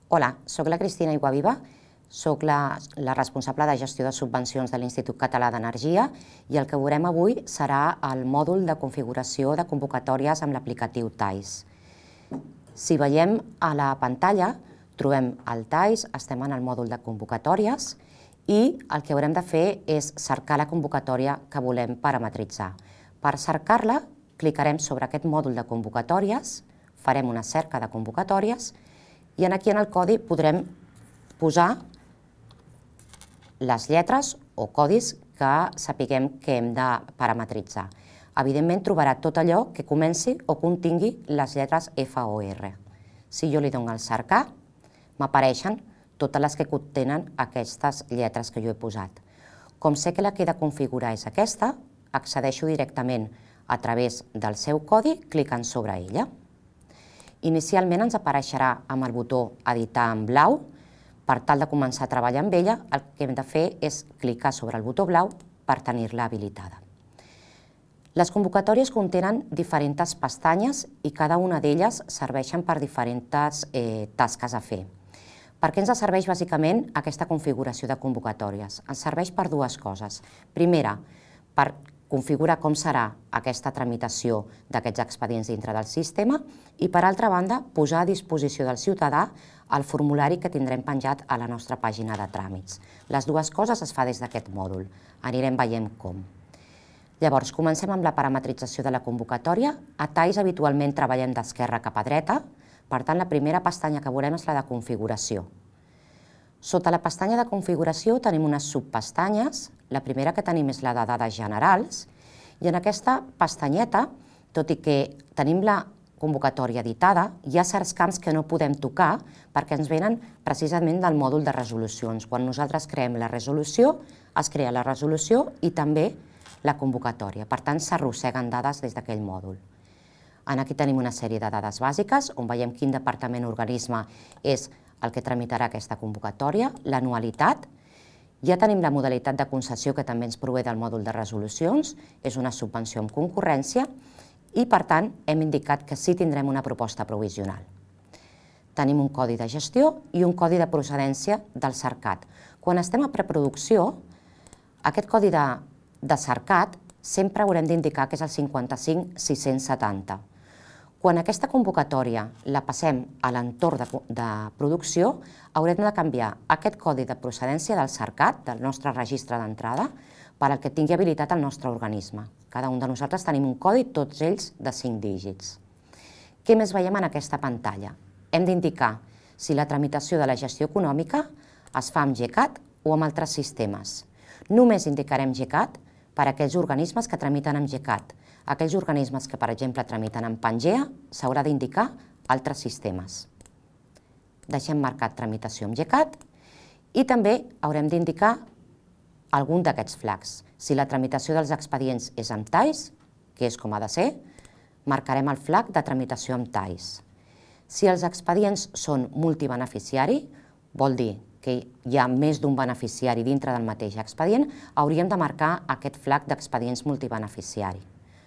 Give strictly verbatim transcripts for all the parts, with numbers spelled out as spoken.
Hola, soc la Cristina Iguaviva, soc la, la responsable de gestió de subvencions de l'Institut Català d'Energia i el que veurem avui serà el mòdul de configuració de convocatòries amb l'aplicatiu TAIS. Si veiem a la pantalla, trobem el TAIS, estem en el mòdul de convocatòries i el que haurem de fer és cercar la convocatòria que volem parametritzar. Per cercar-la, clicarem sobre aquest mòdul de convocatòries, farem una cerca de convocatòries i aquí en el codi podrem posar les lletres o codis que sapiguem que hem de parametritzar. Evidentment trobarà tot allò que comenci o contingui les lletres F o R. Si jo li dono al cercar, m'apareixen totes les que contenen aquestes lletres que jo he posat. Com sé que la que he de configurar és aquesta, accedeixo directament a través del seu codi clicant sobre ella. Inicialment ens apareixerà amb el botó Editar en blau. Per tal de començar a treballar amb ella, el que hem de fer és clicar sobre el botó blau per tenir-la habilitada. Les convocatòries contenen diferents pestanyes i cada una d'elles serveixen per diferents eh, tasques a fer. Per què ens serveix bàsicament aquesta configuració de convocatòries? Ens serveix per dues coses. Primera, per configurar com serà aquesta tramitació d'aquests expedients dintre del sistema i, per altra banda, posar a disposició del ciutadà el formulari que tindrem penjat a la nostra pàgina de tràmits. Les dues coses es fa des d'aquest mòdul. Anirem veient com. Llavors, comencem amb la parametrització de la convocatòria. A TAIS habitualment treballem d'esquerra cap a dreta, per tant, la primera pestanya que veurem és la de configuració. Sota la pestanya de configuració tenim unes subpestanyes. La primera que tenim és la de dades generals i en aquesta pestanyeta, tot i que tenim la convocatòria editada, hi ha certs camps que no podem tocar perquè ens venen precisament del mòdul de resolucions. Quan nosaltres creem la resolució, es crea la resolució i també la convocatòria. Per tant, s'arrosseguen dades des d'aquell mòdul. Aquí tenim una sèrie de dades bàsiques on veiem quin departament o organisme és el que tramitarà aquesta convocatòria, l'anualitat. Ja tenim la modalitat de concessió que també ens prové del mòdul de resolucions, és una subvenció amb concurrència i, per tant, hem indicat que sí tindrem una proposta provisional. Tenim un codi de gestió i un codi de procedència del cercat. Quan estem a preproducció, aquest codi de, de cercat sempre haurem d'indicar que és el cinquanta-cinc mil sis-cents setanta. Quan aquesta convocatòria la passem a l'entorn de, de producció, haurem de canviar aquest codi de procedència del cercat, del nostre registre d'entrada, per al que tingui habilitat el nostre organisme. Cada un de nosaltres tenim un codi, tots ells de cinc dígits. Què més veiem en aquesta pantalla? Hem d'indicar si la tramitació de la gestió econòmica es fa amb GECAT o amb altres sistemes. Només indicarem GECAT per a aquells organismes que tramiten amb GECAT. Aquells organismes que, per exemple, tramiten amb Pangea, s'haurà d'indicar altres sistemes. Deixem marcat tramitació amb GECAT i també haurem d'indicar algun d'aquests flags. Si la tramitació dels expedients és amb TAIS, que és com ha de ser, marcarem el flag de tramitació amb TAIS. Si els expedients són multibeneficiari, vol dir que hi ha més d'un beneficiari dintre del mateix expedient, hauríem de marcar aquest flag d'expedients multibeneficiari.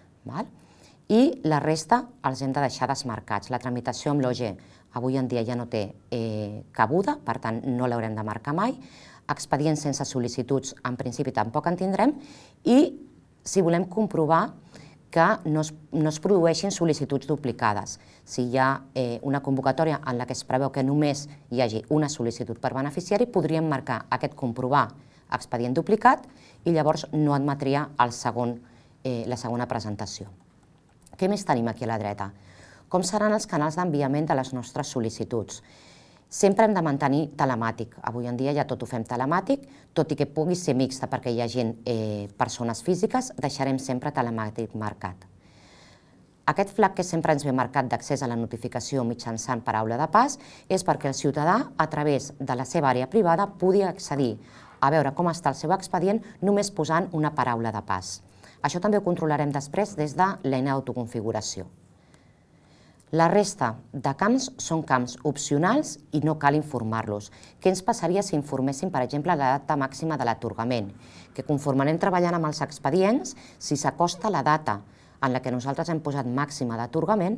I la resta els hem de deixar desmarcats. La tramitació amb l'O G avui en dia ja no té cabuda, per tant no l'haurem de marcar mai. Expedients sense sol·licituds en principi tampoc en tindrem i si volem comprovar que no es, no es produeixin sol·licituds duplicades. Si hi ha una convocatòria en la que es preveu que només hi hagi una sol·licitud per beneficiari, podríem marcar aquest comprovar expedient duplicat i llavors no admetria el segon la segona presentació. Què més tenim aquí a la dreta? Com seran els canals d'enviament de les nostres sol·licituds? Sempre hem de mantenir telemàtic. Avui en dia ja tot ho fem telemàtic, tot i que pugui ser mixta perquè hi ha gent, persones físiques, deixarem sempre telemàtic marcat. Aquest flag que sempre ens ve marcat d'accés a la notificació mitjançant paraula de pas és perquè el ciutadà, a través de la seva àrea privada, pugui accedir a veure com està el seu expedient només posant una paraula de pas. Això també ho controlarem després des de l'eina d'autoconfiguració. La resta de camps són camps opcionals i no cal informar-los. Què ens passaria si informéssim, per exemple, la data màxima de l'atorgament? Que conforme anem treballant amb els expedients, si s'acosta la data en la que nosaltres hem posat màxima d'atorgament,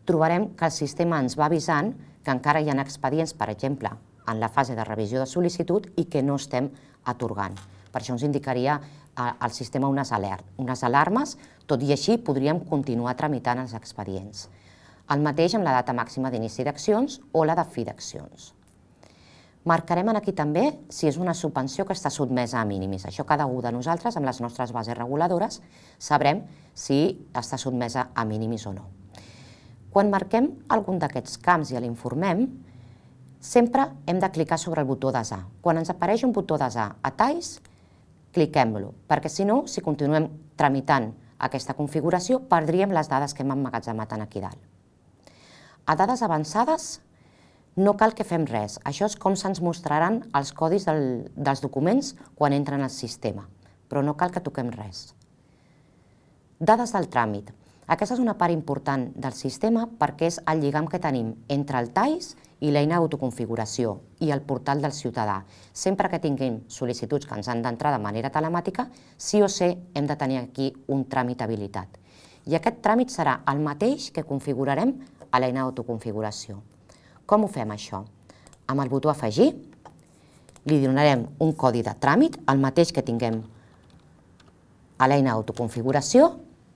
trobarem que el sistema ens va avisant que encara hi ha expedients, per exemple, en la fase de revisió de sol·licitud i que no estem atorgant. Per això ens indicaria al sistema unes alarmes, tot i així podríem continuar tramitant els expedients. El mateix amb la data màxima d'inici d'accions o la de fi d'accions. Marcarem aquí també si és una subvenció que està sotmesa a mínimis. Això cada un de nosaltres, amb les nostres bases reguladores, sabrem si està sotmesa a mínimis o no. Quan marquem algun d'aquests camps i l'informem, sempre hem de clicar sobre el botó desar. Quan ens apareix un botó desar a talls, cliquem-lo, perquè si no, si continuem tramitant aquesta configuració, perdríem les dades que hem emmagatzemat aquí dalt. A dades avançades, no cal que fem res. Això és com se'ns mostraran els codis dels documents quan entren al sistema, però no cal que toquem res. Dades del tràmit. Aquesta és una part important del sistema perquè és el lligam que tenim entre el talls i l'eina d'autoconfiguració i el portal del ciutadà. Sempre que tinguem sol·licituds que ens han d'entrar de manera telemàtica, sí o sí hem de tenir aquí un tràmit habilitat. I aquest tràmit serà el mateix que configurarem a l'eina d'autoconfiguració. Com ho fem, això? Amb el botó afegir, li donarem un codi de tràmit, el mateix que tinguem a l'eina d'autoconfiguració,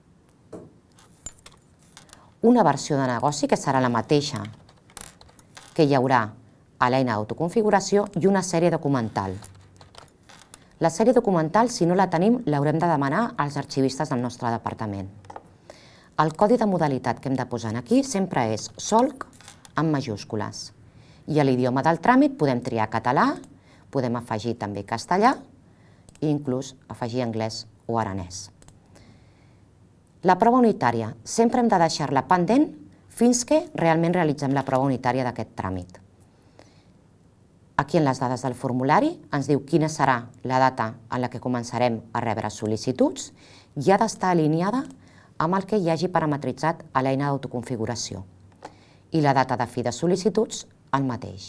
una versió de negoci, que serà la mateixa que hi haurà a l'eina d'autoconfiguració, i una sèrie documental. La sèrie documental, si no la tenim, l'haurem de demanar als arxivistes del nostre departament. El codi de modalitat que hem de posar aquí sempre és solc en majúscules. I a l'idioma del tràmit podem triar català, podem afegir també castellà i inclús afegir anglès o aranès. La prova unitària. Sempre hem de deixar-la pendent fins que realment realitzem la prova unitària d'aquest tràmit. Aquí en les dades del formulari ens diu quina serà la data en la que començarem a rebre sol·licituds i ha d'estar alineada amb el que hi hagi parametritzat a l'eina d'autoconfiguració. I la data de fi de sol·licituds, el mateix.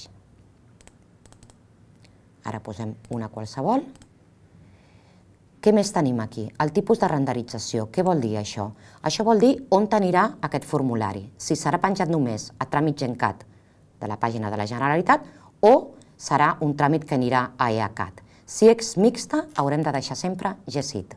Ara posem una qualsevol. Què més tenim aquí? El tipus de renderització. Què vol dir això? Això vol dir on anirà aquest formulari. Si serà penjat només a tràmit GenCat de la pàgina de la Generalitat o serà un tràmit que anirà a EACAT. Si és mixta, haurem de deixar sempre GECIT.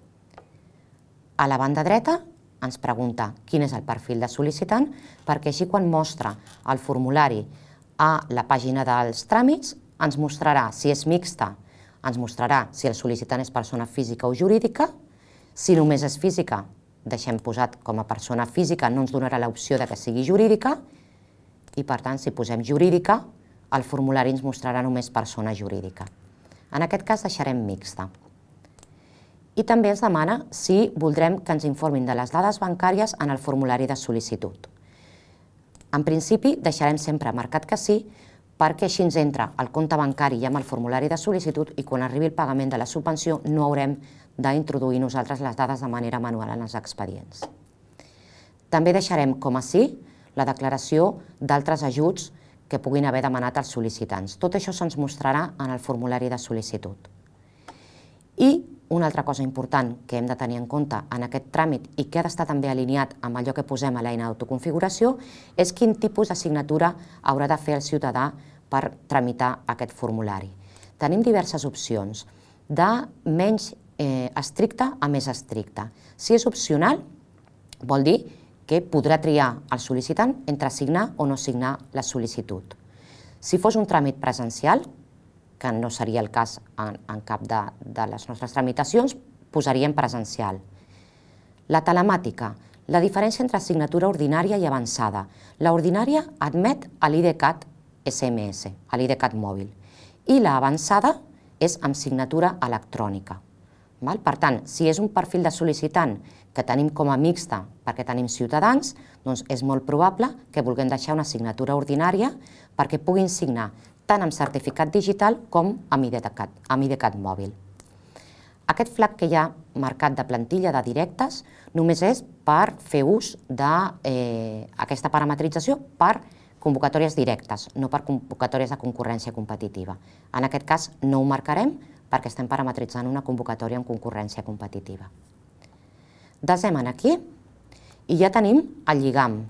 A la banda dreta ens pregunta quin és el perfil de sol·licitant, perquè així quan mostra el formulari a la pàgina dels tràmits ens mostrarà si és mixta, ens mostrarà si el sol·licitant és persona física o jurídica. Si només és física, deixem posat com a persona física, no ens donarà l'opció que sigui jurídica i, per tant, si posem jurídica, el formulari ens mostrarà només persona jurídica. En aquest cas deixarem mixta. I també ens demana si voldrem que ens informin de les dades bancàries en el formulari de sol·licitud. En principi, deixarem sempre marcat que sí, perquè així ens entra el compte bancari i amb el formulari de sol·licitud i quan arribi el pagament de la subvenció no haurem d'introduir nosaltres les dades de manera manual en els expedients. També deixarem com a sí la declaració d'altres ajuts que puguin haver demanat els sol·licitants. Tot això se'ns mostrarà en el formulari de sol·licitud. I una altra cosa important que hem de tenir en compte en aquest tràmit i que ha d'estar també alineat amb allò que posem a l'eina d'autoconfiguració és quin tipus de signatura haurà de fer el ciutadà per tramitar aquest formulari. Tenim diverses opcions, de menys estricta a més estricta. Si és opcional, vol dir que podrà triar el sol·licitant entre signar o no signar la sol·licitud. Si fos un tràmit presencial, que no seria el cas en cap de les nostres tramitacions, posaríem presencial. La telemàtica, la diferència entre signatura ordinària i avançada. La ordinària admet l'IDCAT S M S, l'IDCAT mòbil, i l'avançada és amb signatura electrònica. Per tant, si és un perfil de sol·licitant que tenim com a mixta perquè tenim ciutadans, doncs és molt probable que vulguem deixar una signatura ordinària perquè puguin signar tant amb certificat digital com amb IDCAT mòbil. Aquest flac que hi ha marcat de plantilla de directes només és per fer ús d'aquesta parametrització per convocatòries directes, no per convocatòries de concurrència competitiva. En aquest cas no ho marcarem perquè estem parametritzant una convocatòria en concurrència competitiva. Desem aquí i ja tenim el lligam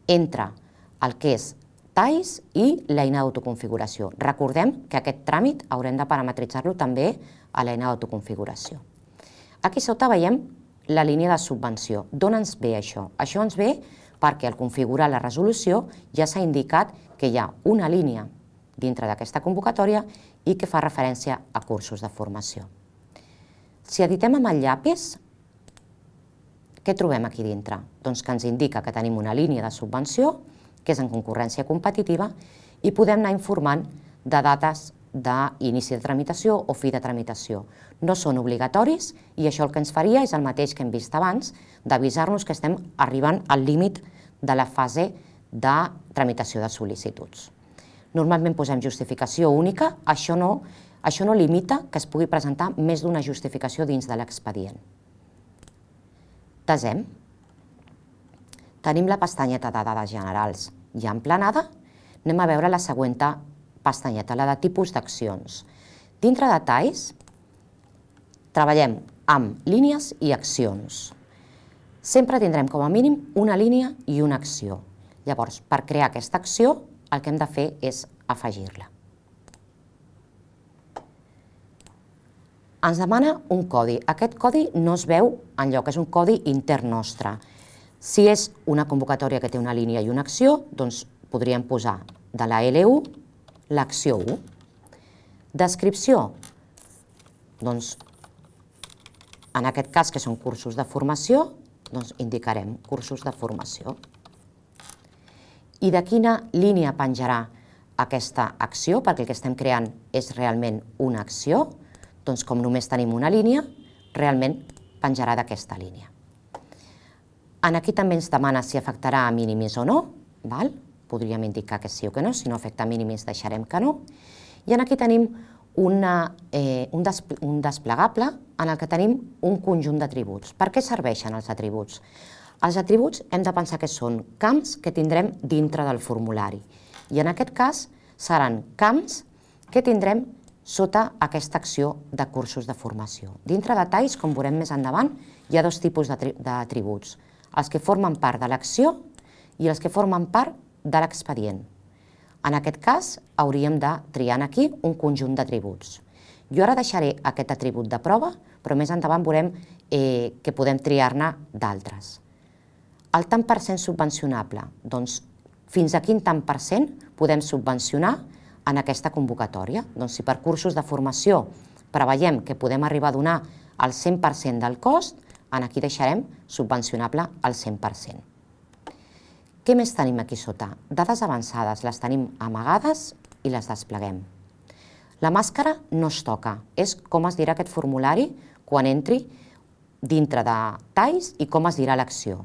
entre el que és talls i l'eina d'autoconfiguració. Recordem que aquest tràmit haurem de parametritzar-lo també a l'eina d'autoconfiguració. Aquí sota veiem la línia de subvenció. D'on ens ve això? Això ens ve perquè al configurar la resolució ja s'ha indicat que hi ha una línia dintre d'aquesta convocatòria i que fa referència a cursos de formació. Si editem amb el llapis, què trobem aquí dintre? Doncs que ens indica que tenim una línia de subvenció, que és en concurrència competitiva, i podem anar informant de dates d'inici de tramitació o fi de tramitació. No són obligatoris i això el que ens faria és el mateix que hem vist abans, d'avisar-nos que estem arribant al límit de la fase de tramitació de sol·licituds. Normalment posem justificació única, això no, això no limita que es pugui presentar més d'una justificació dins de l'expedient. Desem. Tenim la pestanyeta de dades generals ja emplenada. Anem a veure la següent pestanyeta, la de tipus d'accions. Dintre de talls, treballem amb línies i accions. Sempre tindrem com a mínim una línia i una acció. Llavors, per crear aquesta acció, el que hem de fer és afegir-la. Ens demana un codi. Aquest codi no es veu enlloc, és un codi intern nostre. Si és una convocatòria que té una línia i una acció, doncs podríem posar de la L u l'acció u. Descripció, doncs en aquest cas que són cursos de formació, doncs indicarem cursos de formació. I de quina línia penjarà aquesta acció, perquè el que estem creant és realment una acció, doncs com només tenim una línia, realment penjarà d'aquesta línia. Aquí també ens demana si afectarà a mínimis o no, podríem indicar que sí o que no, si no afecta a mínimis deixarem que no. I aquí tenim un desplegable en el que tenim un conjunt d'atributs. Per què serveixen els atributs? Els atributs hem de pensar que són camps que tindrem dintre del formulari. I en aquest cas seran camps que tindrem sota aquesta acció de cursos de formació. Dintre de talls, com veurem més endavant, hi ha dos tipus d'atributs. Els que formen part de l'acció i els que formen part de l'expedient. En aquest cas, hauríem de triar aquí un conjunt d'atributs. Jo ara deixaré aquest atribut de prova, però més endavant veurem que podem triar-ne d'altres. El tant per cent subvencionable, doncs fins a quin tant per cent podem subvencionar en aquesta convocatòria? Doncs si per cursos de formació preveiem que podem arribar a donar el cent per cent del cost, aquí deixarem subvencionable al cent per cent. Què més tenim aquí sota? Dades avançades, les tenim amagades i les despleguem. La màscara no es toca, és com es dirà aquest formulari quan entri dintre de talls i com es dirà l'acció.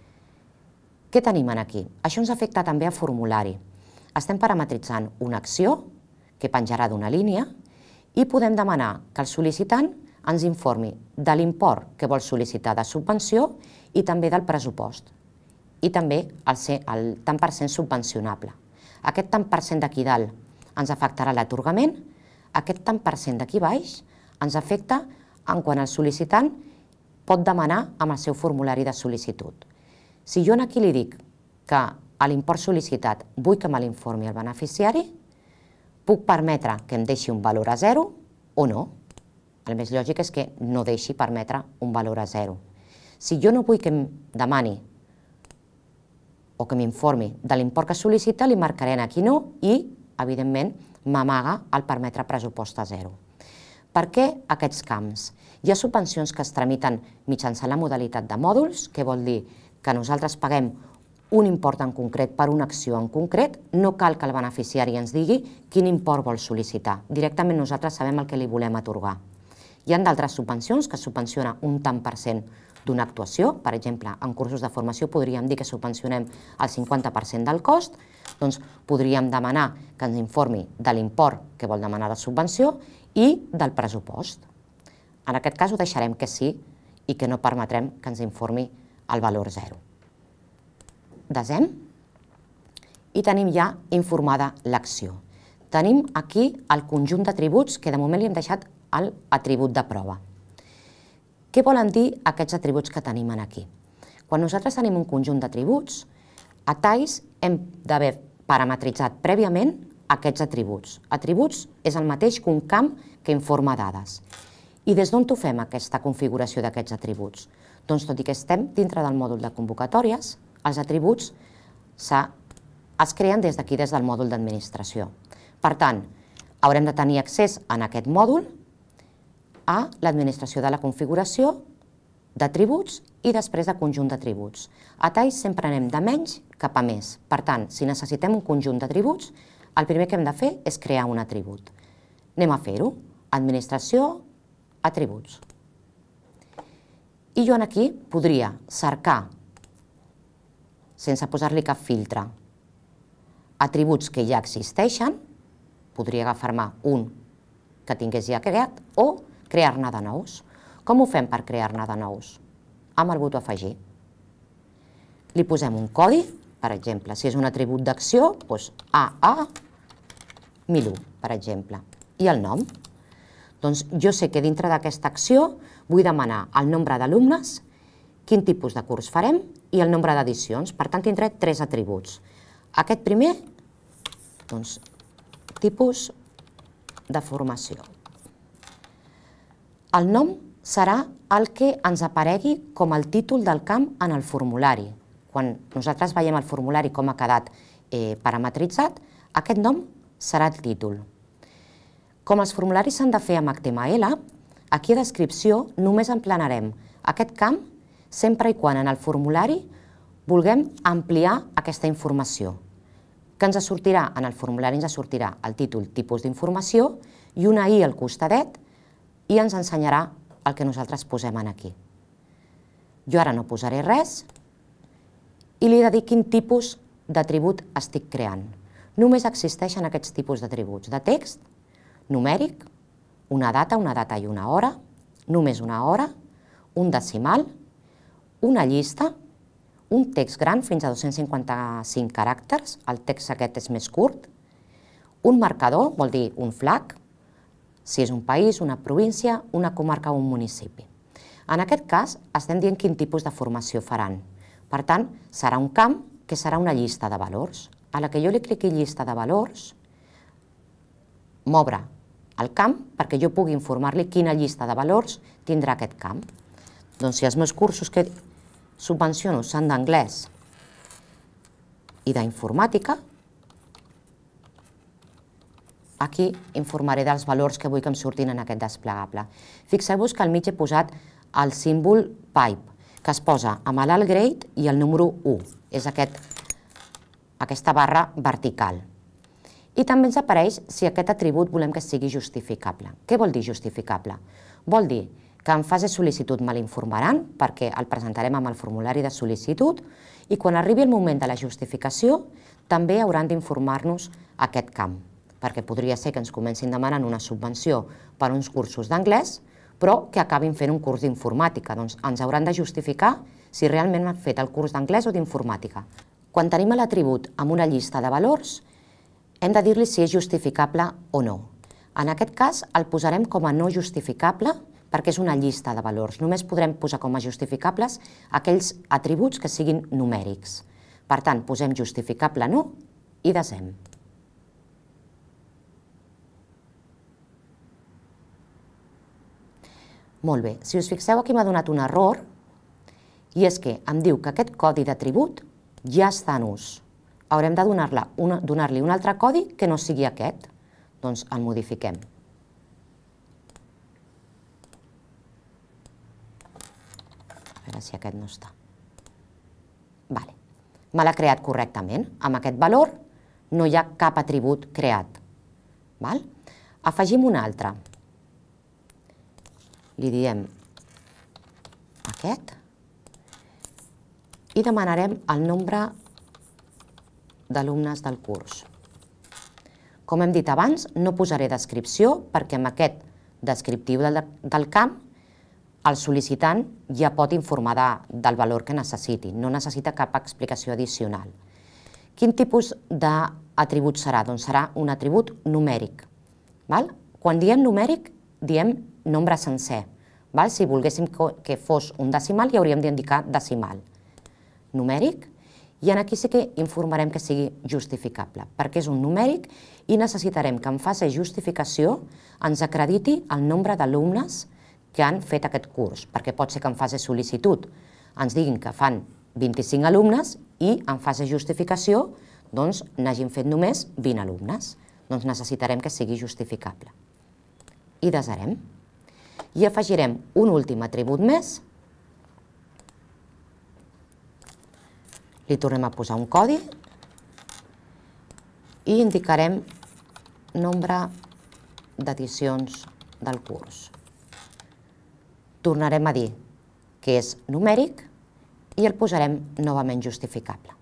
Què tenim aquí? Això ens afecta també a formulari. Estem parametritzant una acció que penjarà d'una línia i podem demanar que el sol·licitant ens informi de l'import que vol sol·licitar de subvenció i també del pressupost i també el tant per cent subvencionable. Aquest tant per cent d'aquí dalt ens afectarà l'atorgament, aquest tant per cent d'aquí baix ens afecta en quan el sol·licitant pot demanar amb el seu formulari de sol·licitud. Si jo aquí li dic que a l'import sol·licitat vull que me l'informi el beneficiari, puc permetre que em deixi un valor a zero o no. El més lògic és que no deixi permetre un valor a zero. Si jo no vull que em demani o que m'informi de l'import que sol·licita, li marcaré aquí no i, evidentment, m'amaga el permetre pressupost a zero. Per què aquests camps? Hi ha subvencions que es tramiten mitjançant la modalitat de mòduls, que vol dir que nosaltres paguem un import en concret per una acció en concret, no cal que el beneficiari ens digui quin import vol sol·licitar. Directament nosaltres sabem el que li volem atorgar. Hi ha d'altres subvencions que subvenciona un tant per cent d'una actuació. Per exemple, en cursos de formació podríem dir que subvencionem el cinquanta per cent del cost, doncs podríem demanar que ens informi de l'import que vol demanar de subvenció i del pressupost. En aquest cas ho deixarem que sí i que no permetrem que ens informi el valor zero. Desem i tenim ja informada l'acció. Tenim aquí el conjunt d'atributs que de moment li hem deixat l'atribut de prova. Què volen dir aquests atributs que tenim aquí? Quan nosaltres tenim un conjunt d'atributs, A talls hem d'haver parametritzat prèviament aquests atributs. Atributs és el mateix que un camp que informa dades. I des d'on ho fem, aquesta configuració d'aquests atributs? Doncs tot i que estem dintre del mòdul de convocatòries, els atributs es creen des d'aquí, des del mòdul d'administració. Per tant, haurem de tenir accés en aquest mòdul a l'administració de la configuració d'atributs i després de conjunt d'atributs. A talls sempre anem de menys cap a més. Per tant, si necessitem un conjunt d'atributs, el primer que hem de fer és crear un atribut. Anem a fer-ho. Administració, atributs. I jo aquí podria cercar, sense posar-li cap filtre, atributs que ja existeixen, podria agafar-me un que tingués ja creat o crear-ne de nous. Com ho fem per crear-ne de nous? Amb el botó afegir. Li posem un codi, per exemple, si és un atribut d'acció, doncs A A mil u, per exemple. I el nom? Doncs jo sé que dintre d'aquesta acció vull demanar el nombre d'alumnes, quin tipus de curs farem i el nombre d'edicions. Per tant, tindré tres atributs. Aquest primer, doncs, tipus de formació. El nom serà el que ens aparegui com el títol del camp en el formulari. Quan nosaltres veiem el formulari com ha quedat parametritzat, aquest nom serà el títol. Com els formularis s'han de fer amb H T M L, aquí a descripció només emplenarem aquest camp sempre i quan en el formulari vulguem ampliar aquesta informació. Que ens sortirà, en el formulari ens sortirà el títol, tipus d'informació i una i al costadet i ens ensenyarà el que nosaltres posem aquí. Jo ara no posaré res i li he de dir quin tipus d'atribut estic creant. Només existeixen aquests tipus d'atributs: de text, numèric, una data, una data i una hora, només una hora, un decimal, una llista, un text gran fins a dos-cents cinquanta-cinc caràcters, el text aquest és més curt, un marcador, vol dir un flag, si és un país, una província, una comarca o un municipi. En aquest cas estem dient quin tipus de formació faran. Per tant, serà un camp que serà una llista de valors. A la que jo li cliqui llista de valors, m'obre el camp perquè jo pugui informar-li quina llista de valors tindrà aquest camp. Doncs si els meus cursos que subvenciono són d'anglès i d'informàtica, aquí informaré dels valors que vull que em surtin en aquest desplegable. Fixeu-vos que al mig he posat el símbol pipe, que es posa amb l'alt grade i el número u. És aquesta barra vertical. I també ens apareix si aquest atribut volem que sigui justificable. Què vol dir justificable? Vol dir que en fase sol·licitud me l'informaran perquè el presentarem amb el formulari de sol·licitud i quan arribi el moment de la justificació també hauran d'informar-nos aquest camp, perquè podria ser que ens comencin demanant una subvenció per uns cursos d'anglès però que acabin fent un curs d'informàtica. Doncs ens hauran de justificar si realment han fet el curs d'anglès o d'informàtica. Quan tenim l'atribut amb una llista de valors, hem de dir-li si és justificable o no. En aquest cas el posarem com a no justificable perquè és una llista de valors. Només podrem posar com a justificables aquells atributs que siguin numèrics. Per tant, posem justificable no i desem. Molt bé, si us fixeu aquí m'ha donat un error i és que em diu que aquest codi d'atribut ja està en ús. Haurem de donar-li un altre codi que no sigui aquest. Doncs el modifiquem. A veure si aquest no està. Vale. Me l'ha creat correctament. Amb aquest valor no hi ha cap atribut creat. Val? Afegim un altre. Li diem aquest i demanarem el nombre d'alumnes del curs. Com hem dit abans, no posaré descripció perquè amb aquest descriptiu del camp el sol·licitant ja pot informar del valor que necessiti, no necessita cap explicació addicional. Quin tipus d'atribut serà? Doncs serà un atribut numèric. Quan diem numèric, diem nombre sencer. Si volguéssim que fos un decimal, hi hauríem d'indicar decimal. Numèric. I aquí sí que informarem que sigui justificable, perquè és un numèric i necessitarem que en fase de justificació ens acrediti el nombre d'alumnes que han fet aquest curs, perquè pot ser que en fase de sol·licitud ens diguin que fan vint-i-cinc alumnes i en fase de justificació doncs n'hagin fet només vint alumnes. Doncs necessitarem que sigui justificable. I desarem. I afegirem un últim atribut més. Li tornem a posar un codi i indicarem nombre d'edicions del curs. Tornarem a dir que és numèric i el posarem novament justificable.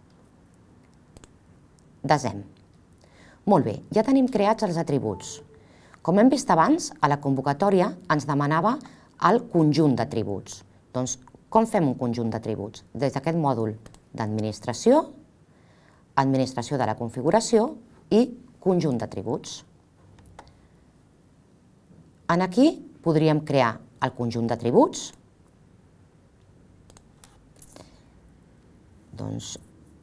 Desem. Molt bé, ja tenim creats els atributs. Com hem vist abans, a la convocatòria ens demanava el conjunt d'atributs. Doncs com fem un conjunt d'atributs? Des d'aquest mòdul d'administració, administració de la configuració i conjunt d'atributs. Aquí podríem crear el conjunt d'atributs. Doncs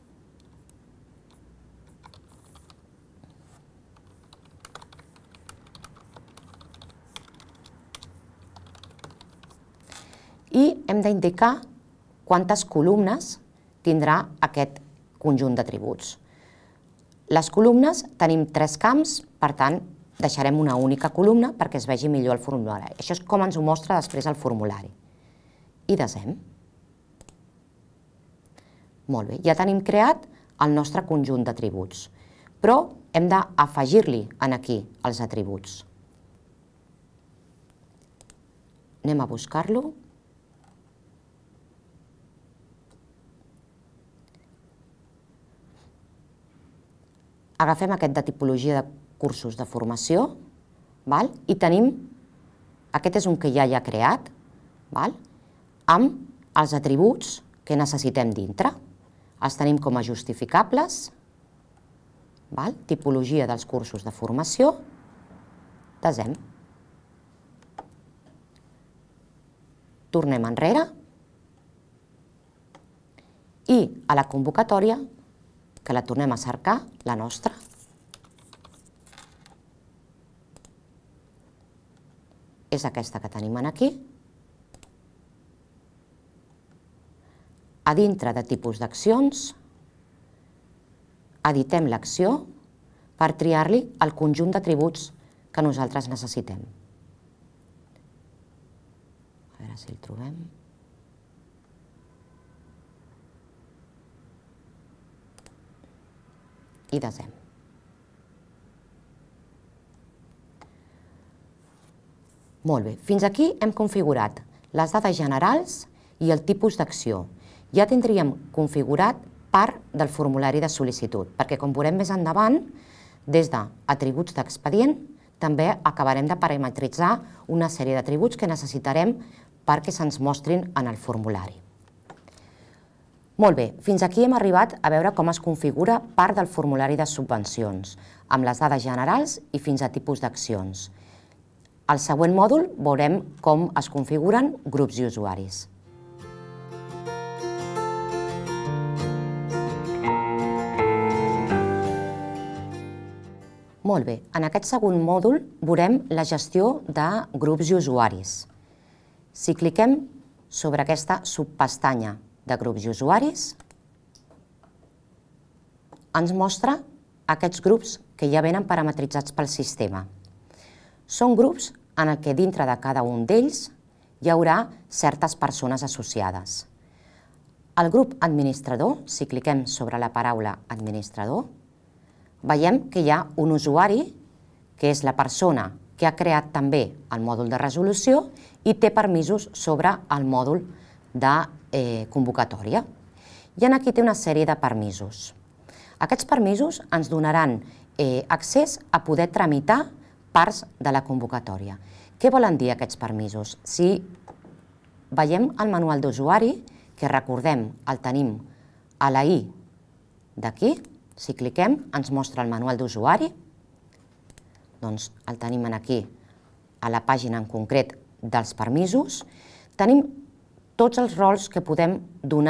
i hem d'indicar quantes columnes tindrà aquest conjunt d'atributs. Les columnes tenim tres camps, per tant, deixarem una única columna perquè es vegi millor el formulari. Això és com ens ho mostra després el formulari. I desem. Molt bé, ja tenim creat el nostre conjunt d'atributs, però hem d'afegir-li aquí els atributs. Anem a buscar-lo. Agafem aquest de tipologia de cursos de formació i tenim, aquest és un que ja hi ha creat, amb els atributs que necessitem dintre. Els tenim com a justificables, tipologia dels cursos de formació, desem. Tornem enrere i a la convocatòria, que la tornem a cercar, la nostra. És aquesta que tenim aquí. A dintre de tipus d'accions, editem l'acció per triar-li el conjunt d'atributs que nosaltres necessitem. A veure si el trobem. I desem. Molt bé, fins aquí hem configurat les dades generals i el tipus d'acció. Ja tindríem configurat part del formulari de sol·licitud, perquè com veurem més endavant, des d'atributs d'expedient, també acabarem de parametritzar una sèrie d'atributs que necessitarem perquè se'ns mostrin en el formulari. Molt bé, fins aquí hem arribat a veure com es configura part del formulari de subvencions, amb les dades generals i fins a tipus d'accions. Al següent mòdul veurem com es configuren grups i usuaris. Molt bé, en aquest segon mòdul veurem la gestió de grups i usuaris. Si cliquem sobre aquesta subpestanya de grups i usuaris, ens mostra aquests grups que ja venen parametritzats pel sistema. Són grups en què dintre de cada un d'ells hi haurà certes persones associades. El grup administrador, si cliquem sobre la paraula administrador, veiem que hi ha un usuari, que és la persona que ha creat també el mòdul de resolució i té permisos sobre el mòdul de convocatòria. I aquí té una sèrie de permisos. Aquests permisos ens donaran accés a poder tramitar parts de la convocatòria. Què volen dir aquests permisos? Si veiem el manual d'usuari, que recordem el tenim a la i d'aquí, si cliquem ens mostra el manual d'usuari, doncs el tenim aquí a la pàgina en concret dels permisos, tenim tots els rols que podem donar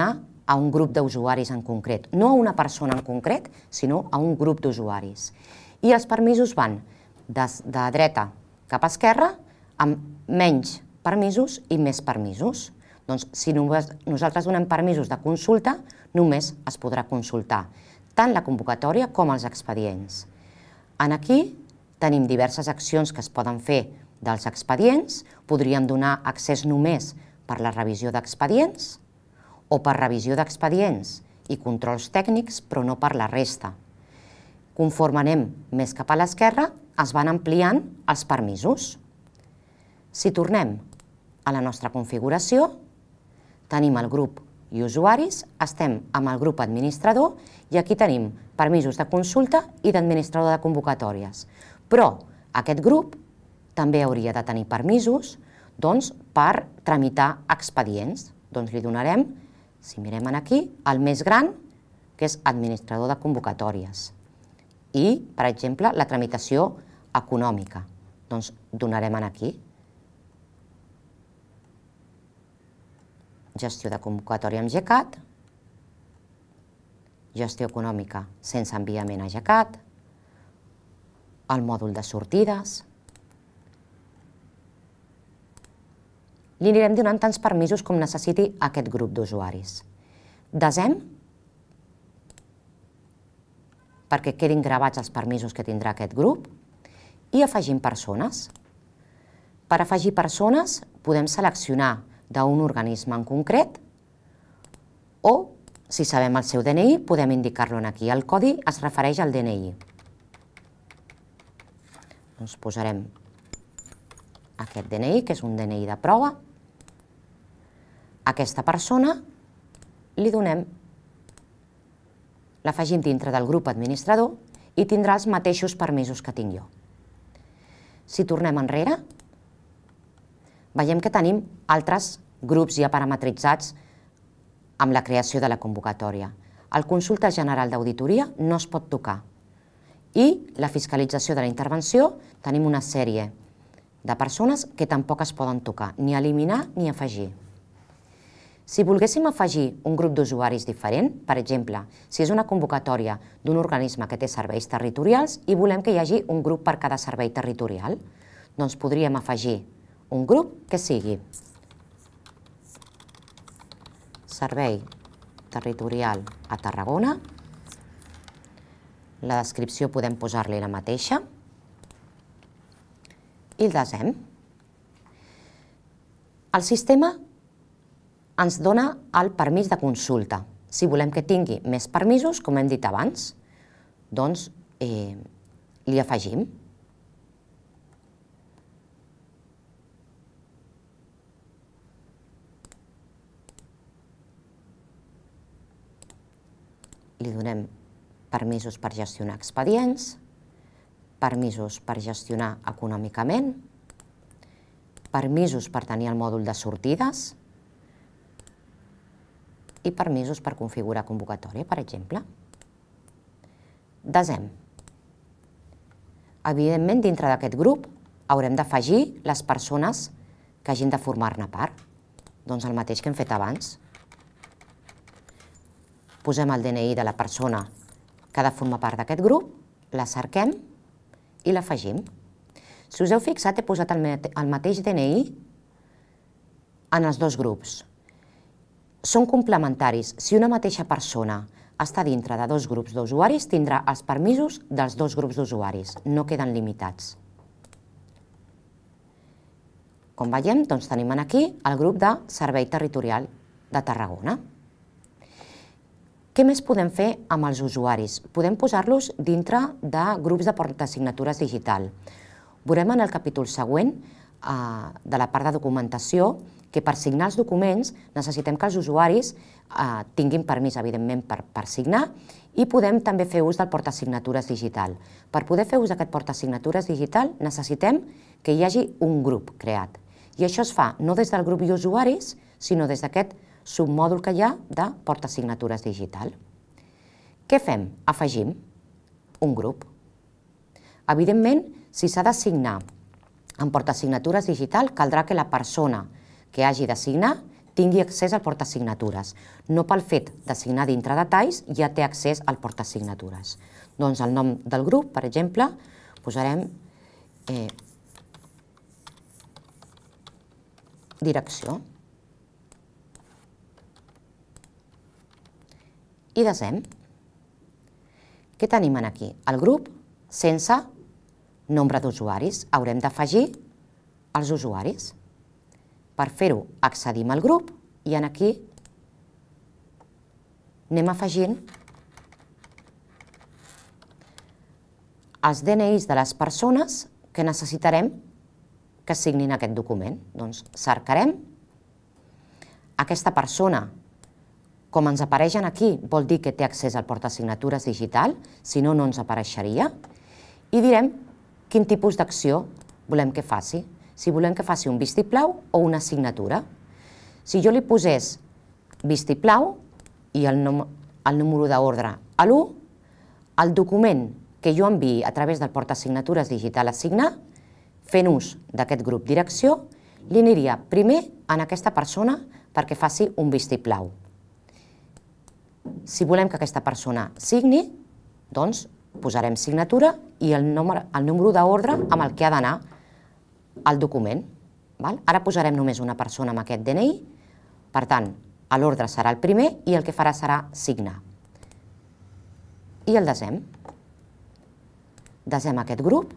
a un grup d'usuaris en concret, no a una persona en concret, sinó a un grup d'usuaris. I els permisos van de, de dreta cap a esquerra amb menys permisos i més permisos. Doncs si només nosaltres donem permisos de consulta, només es podrà consultar tant la convocatòria com els expedients. En aquí tenim diverses accions que es poden fer dels expedients, podríem donar accés només per la revisió d'expedients o per revisió d'expedients i controls tècnics, però no per la resta. Conforme anem més cap a l'esquerra, es van ampliant els permisos. Si tornem a la nostra configuració, tenim el grup i usuaris, estem amb el grup administrador i aquí tenim permisos de consulta i d'administrador de convocatòries. Però aquest grup també hauria de tenir permisos doncs, per tramitar expedients. Doncs li donarem, si mirem aquí, el més gran, que és administrador de convocatòries. I, per exemple, la tramitació econòmica. Doncs donarem aquí. Gestió de convocatòria amb GECAT, gestió econòmica sense enviament a GECAT, el mòdul de sortides. Li anirem donant tants permisos com necessiti aquest grup d'usuaris. Desem perquè quedin gravats els permisos que tindrà aquest grup i afegim persones. Per afegir persones podem seleccionar d'un organisme en concret o, si sabem el seu D N I, podem indicar-lo aquí. El codi es refereix al D N I. Doncs posarem aquest D N I, que és un D N I de prova. A aquesta persona li donem, l'afegim dintre del grup administrador i tindrà els mateixos permisos que tinc jo. Si tornem enrere, veiem que tenim altres grups ja parametritzats amb la creació de la convocatòria. El consulta general d'auditoria no es pot tocar. I la fiscalització de la intervenció tenim una sèrie de persones que tampoc es poden tocar, ni eliminar ni afegir. Si volguéssim afegir un grup d'usuaris diferent, per exemple, si és una convocatòria d'un organisme que té serveis territorials i volem que hi hagi un grup per cada servei territorial, doncs podríem afegir un grup que sigui Servei Territorial a Tarragona. La descripció podem posar-li la mateixa i el desem. El sistema ens dona el permís de consulta. Si volem que tingui més permisos, com hem dit abans, doncs eh, li afegim. Li donem permisos per gestionar expedients, permisos per gestionar econòmicament, permisos per tenir el mòdul de sortides i permisos per configurar convocatòria, per exemple. Desem. Evidentment, dintre d'aquest grup haurem d'afegir les persones que hagin de formar-ne part. Doncs el mateix que hem fet abans. Posem el D N I de la persona que ha de formar part d'aquest grup, la cerquem i l'afegim. Si us heu fixat, he posat el mateix D N I en els dos grups. Són complementaris. Si una mateixa persona està dintre de dos grups d'usuaris, tindrà els permisos dels dos grups d'usuaris. No queden limitats. Com veiem, doncs tenim aquí el grup de Servei Territorial de Tarragona. Què més podem fer amb els usuaris? Podem posar-los dintre de grups de portasignatures digital. Veurem en el capítol següent de la part de documentació que per signar els documents necessitem que els usuaris tinguin permís, evidentment, per signar i podem també fer ús del portasignatures digital. Per poder fer ús d'aquest portasignatures digital necessitem que hi hagi un grup creat. I això es fa no des del grup d'usuaris, sinó des d'aquest submòdul que hi ha de portasignatures digital. Què fem? Afegim un grup. Evidentment, si s'ha de signar en portasignatures digital, caldrà que la persona que hagi de signar tingui accés al portasignatures. No pel fet de signar dintre detalls ja té accés al portasignatures. Doncs el nom del grup, per exemple, posarem eh, direcció. I desem. Què tenim aquí? El grup sense nombre d'usuaris. Haurem d'afegir els usuaris. Per fer-ho, accedim al grup i aquí anem afegint els D N Is de les persones que necessitarem que signin aquest document. Doncs cercarem aquesta persona. Com ens apareix aquí, vol dir que té accés al portasignatures digital, si no, no ens apareixeria, i direm quin tipus d'acció volem que faci. Si volem que faci un vistiplau o una signatura. Si jo li posés vistiplau i el, nom el número d'ordre a l'u, el document que jo enviï a través del portasignatures digital a signar, fent ús d'aquest grup direcció, li aniria primer a aquesta persona perquè faci un vistiplau. Si volem que aquesta persona signi, doncs posarem signatura i el número, el número d'ordre amb el que ha d'anar el document. Val? Ara posarem només una persona amb aquest D N I, per tant, l'ordre serà el primer i el que farà serà signar. I el desem. Desem aquest grup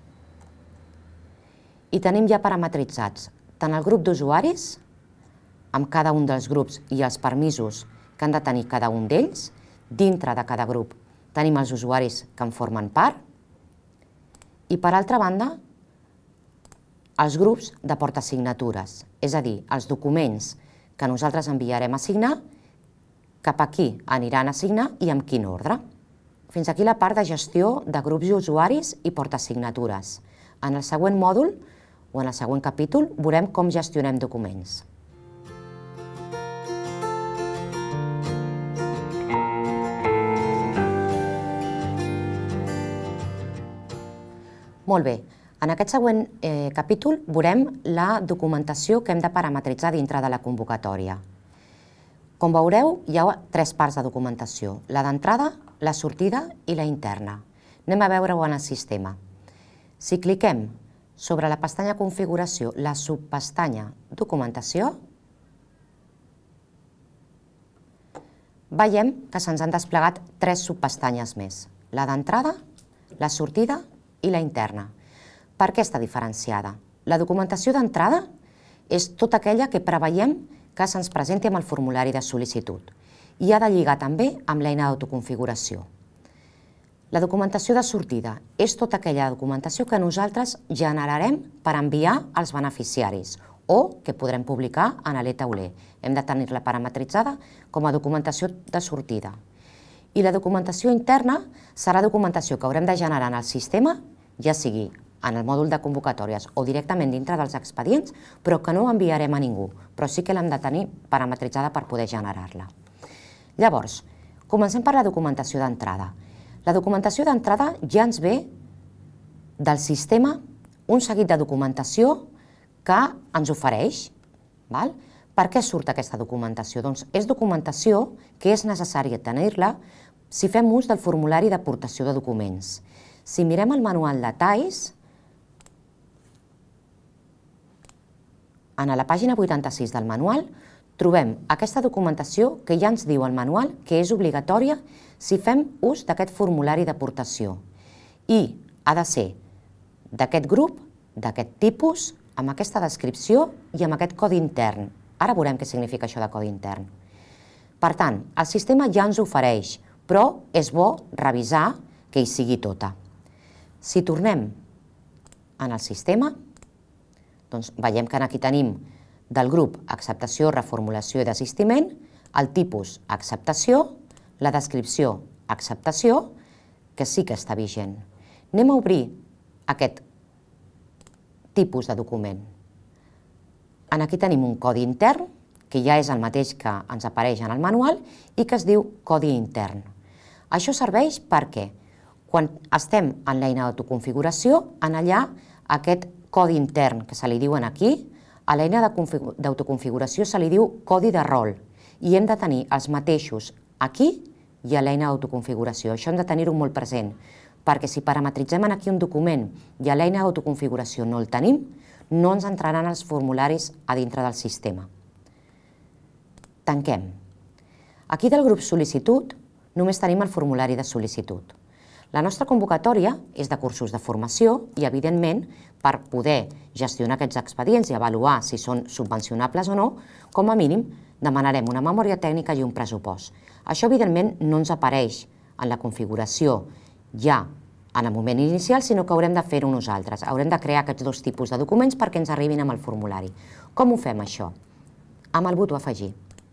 i tenim ja parametritzats tant el grup d'usuaris, amb cada un dels grups i els permisos que han de tenir cada un d'ells. Dintre de cada grup tenim els usuaris que en formen part i, per altra banda, els grups de portasignatures, és a dir, els documents que nosaltres enviarem a signar, cap a qui aniran a signar i amb quin ordre. Fins aquí la part de gestió de grups d'usuaris i portasignatures. En el següent mòdul o en el següent capítol veurem com gestionem documents. Molt bé, en aquest següent eh, capítol veurem la documentació que hem de parametritzar dintre de la convocatòria. Com veureu, hi ha tres parts de documentació, la d'entrada, la sortida i la interna. Anem a veure-ho en el sistema. Si cliquem sobre la pestanya configuració, la subpestanya documentació, veiem que se'ns han desplegat tres subpestanyes més, la d'entrada, la sortida i la interna. Per què està diferenciada? La documentació d'entrada és tota aquella que preveiem que se'ns presenti amb el formulari de sol·licitud i ha de lligar també amb l'eina d'autoconfiguració. La documentació de sortida és tota aquella documentació que nosaltres generarem per enviar als beneficiaris o que podrem publicar en l'E Taulé. Hem de tenir-la parametritzada com a documentació de sortida. I la documentació interna serà documentació que haurem de generar en el sistema, ja sigui en el mòdul de convocatòries o directament dintre dels expedients, però que no enviarem a ningú, però sí que l'hem de tenir parametritzada per poder generar-la. Llavors, comencem per la documentació d'entrada. La documentació d'entrada ja ens ve del sistema un seguit de documentació que ens ofereix. Val? Per què surt aquesta documentació? Doncs és documentació que és necessària tenir-la si fem ús del formulari d'aportació de documents. Si mirem el manual de talls, en la pàgina vuitanta-sis del manual trobem aquesta documentació que ja ens diu el manual que és obligatòria si fem ús d'aquest formulari d'aportació. I ha de ser d'aquest grup, d'aquest tipus, amb aquesta descripció i amb aquest codi intern. Ara veurem què significa això de codi intern. Per tant, el sistema ja ens ofereix, però és bo revisar que hi sigui tota. Si tornem en el sistema, doncs veiem que aquí tenim del grup acceptació, reformulació i desistiment, el tipus acceptació, la descripció acceptació, que sí que està vigent. Anem a obrir aquest tipus de document. Aquí tenim un codi intern, que ja és el mateix que ens apareix en el manual i que es diu codi intern. Això serveix perquè quan estem en l'eina d'autoconfiguració, en allà aquest codi intern que se li diuen aquí, A l'eina d'autoconfiguració se li diu codi de rol i hem de tenir els mateixos aquí i a l'eina d'autoconfiguració. Això hem de tenir-ho molt present, perquè si parametritzem aquí un document i a l'eina d'autoconfiguració no el tenim, no ens entraran els formularis a dintre del sistema. Tanquem. Aquí del grup sol·licitud només tenim el formulari de sol·licitud. La nostra convocatòria és de cursos de formació i, evidentment, per poder gestionar aquests expedients i avaluar si són subvencionables o no, com a mínim demanarem una memòria tècnica i un pressupost. Això, evidentment, no ens apareix en la configuració ja en el moment inicial, sinó que haurem de fer-ho nosaltres. Haurem de crear aquests dos tipus de documents perquè ens arribin amb el formulari. Com ho fem, això? Amb el botó afegir.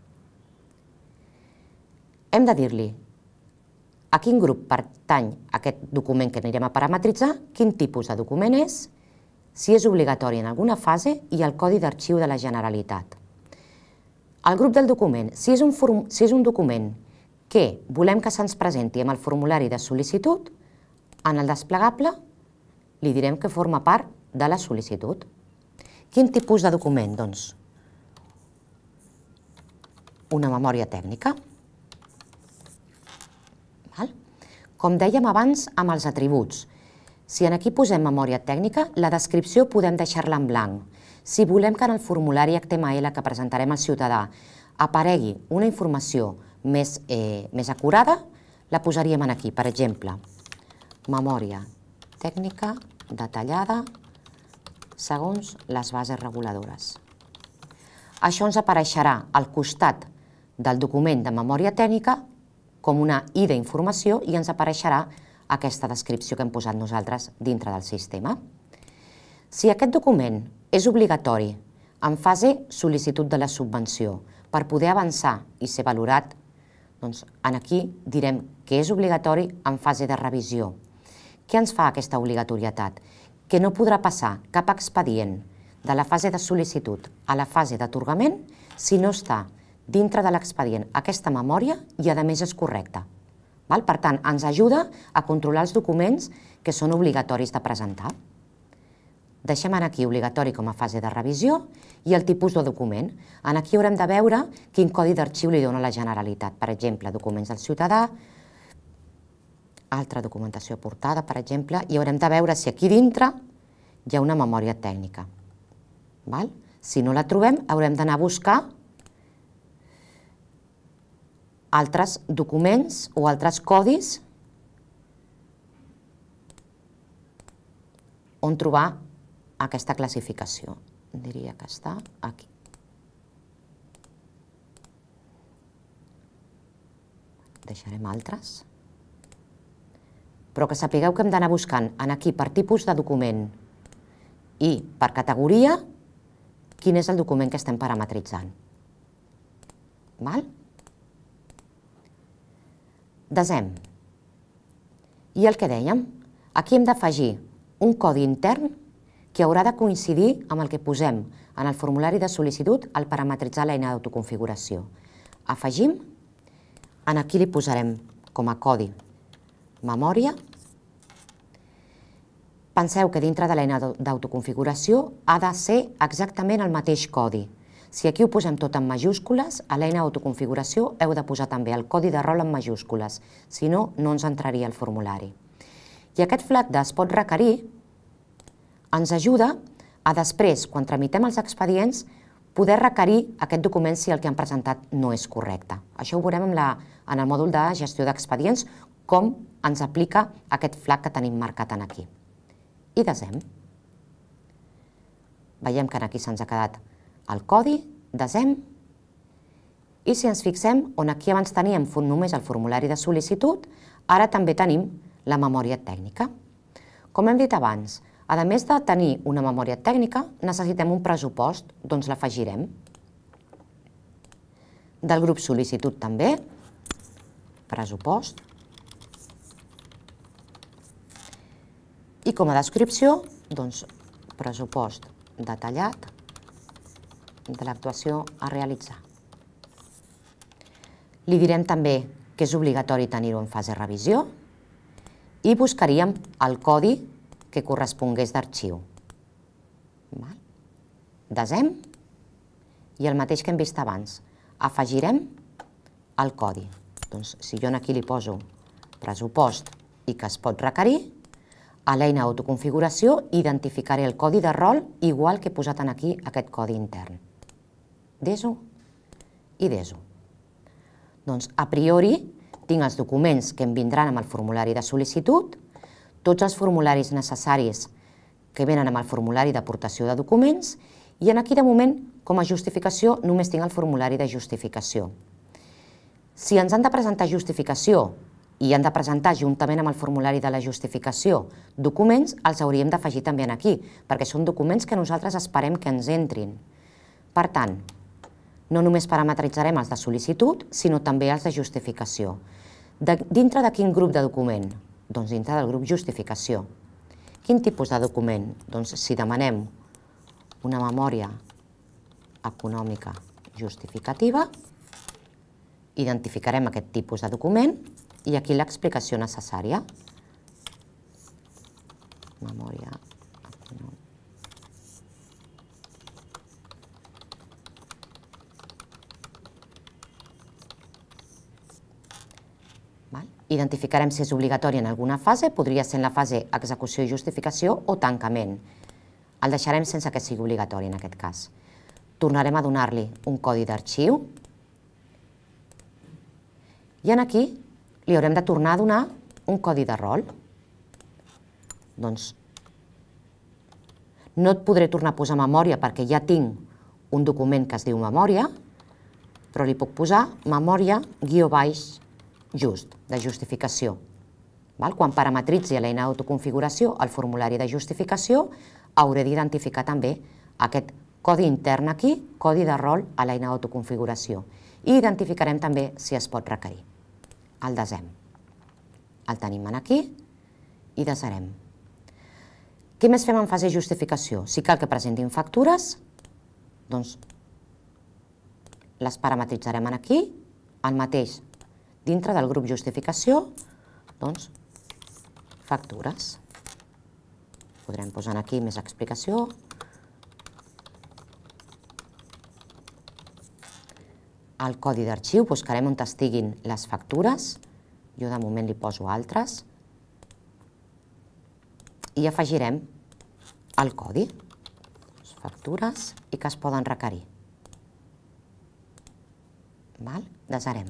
Hem de dir-li a quin grup pertany aquest document que anirem a parametritzar, quin tipus de document és, si és obligatori en alguna fase i el codi d'arxiu de la Generalitat. El grup del document, si és un, si és un document que volem que se'ns presenti amb el formulari de sol·licitud, en el desplegable li direm que forma part de la sol·licitud. Quin tipus de document? Doncs una memòria tècnica. Com dèiem abans amb els atributs, si aquí posem memòria tècnica, la descripció podem deixar-la en blanc. Si volem que en el formulari H T M L que presentarem al ciutadà aparegui una informació més, eh, més acurada, la posaríem aquí, per exemple, memòria tècnica detallada segons les bases reguladores. Això ens apareixerà al costat del document de memòria tècnica com una i d'informació i ens apareixerà aquesta descripció que hem posat nosaltres dintre del sistema. Si aquest document és obligatori en fase sol·licitud de la subvenció per poder avançar i ser valorat, doncs aquí direm que és obligatori en fase de revisió. Què ens fa aquesta obligatorietat? Que no podrà passar cap expedient de la fase de sol·licitud a la fase d'atorgament si no està dintre de l'expedient aquesta memòria i a més és correcta. Per tant, ens ajuda a controlar els documents que són obligatoris de presentar. Deixem aquí obligatori com a fase de revisió i el tipus de document. Aquí haurem de veure quin codi d'arxiu li dona la Generalitat. Per exemple, documents del ciutadà, altra documentació aportada, per exemple, i haurem de veure si aquí dintre hi ha una memòria tècnica. Si no la trobem, haurem d'anar a buscar altres documents o altres codis on trobar aquesta classificació. Diria que està aquí. Deixarem altres. Però que sapigueu que hem d'anar buscant aquí per tipus de document i per categoria quin és el document que estem parametritzant. Val? Desem. I el que dèiem, aquí hem d'afegir un codi intern que haurà de coincidir amb el que posem en el formulari de sol·licitud al parametritzar l'eina d'autoconfiguració. Afegim, aquí li posarem com a codi memòria. Penseu que dintre de l'eina d'autoconfiguració ha de ser exactament el mateix codi. Si aquí ho posem tot en majúscules, a l'eina d'autoconfiguració heu de posar també el codi de rol en majúscules, si no, no ens entraria al formulari. I aquest flat de es pot requerir ens ajuda a després, quan tramitem els expedients, poder requerir aquest document si el que han presentat no és correcte. Això ho veurem en el mòdul de gestió d'expedients, com ens aplica aquest flat que tenim marcat aquí. I desem. Veiem que aquí se'ns ha quedat el codi, desem, i si ens fixem on aquí abans teníem només el formulari de sol·licitud, ara també tenim la memòria tècnica. Com hem dit abans, a més de tenir una memòria tècnica, necessitem un pressupost, doncs l'afegirem. Del grup sol·licitud també, pressupost. I com a descripció, doncs, pressupost detallat de l'actuació a realitzar. Li direm també que és obligatori tenir-ho en fase de revisió i buscaríem el codi que correspongués d'arxiu. desem i el mateix que hem vist abans. Afegirem el codi. Doncs si jo aquí li poso pressupost i que es pot requerir, a l'eina autoconfiguració identificaré el codi de rol igual que he posat aquí aquest codi intern. Deso i deso. Doncs a priori tinc els documents que em vindran amb el formulari de sol·licitud, tots els formularis necessaris que venen amb el formulari d'aportació de documents i aquí de moment com a justificació només tinc el formulari de justificació. Si ens han de presentar justificació i han de presentar juntament amb el formulari de la justificació documents, els hauríem d'afegir també aquí, perquè són documents que nosaltres esperem que ens entrin. Per tant, no només parametritzarem els de sol·licitud, sinó també els de justificació. Dintre de quin grup de document? Doncs dintre del grup justificació. Quin tipus de document? Doncs si demanem una memòria econòmica justificativa, identificarem aquest tipus de document i aquí l'explicació necessària. Memòria econòmica. Identificarem si és obligatori en alguna fase, podria ser en la fase execució i justificació o tancament. El deixarem sense que sigui obligatori en aquest cas. Tornarem a donar-li un codi d'arxiu i aquí li haurem de tornar a donar un codi de rol. Doncs no et podré tornar a posar memòria perquè ja tinc un document que es diu memòria, però li puc posar memòria guió baix just, de justificació. Quan parametritzi a l'eina d'autoconfiguració el formulari de justificació, hauré d'identificar també aquest codi intern aquí, codi de rol a l'eina d'autoconfiguració. I identificarem també si es pot requerir. El desem. El tenim aquí i desarem. Què més fem en fase de justificació? Si cal que presentin factures, doncs les parametritzarem aquí, el mateix dintre del grup justificació, doncs, factures. Podrem posar aquí més explicació. Al codi d'arxiu buscarem on estiguin les factures. Jo de moment li poso altres. I afegirem el codi. Factures i que es poden requerir. Desarem.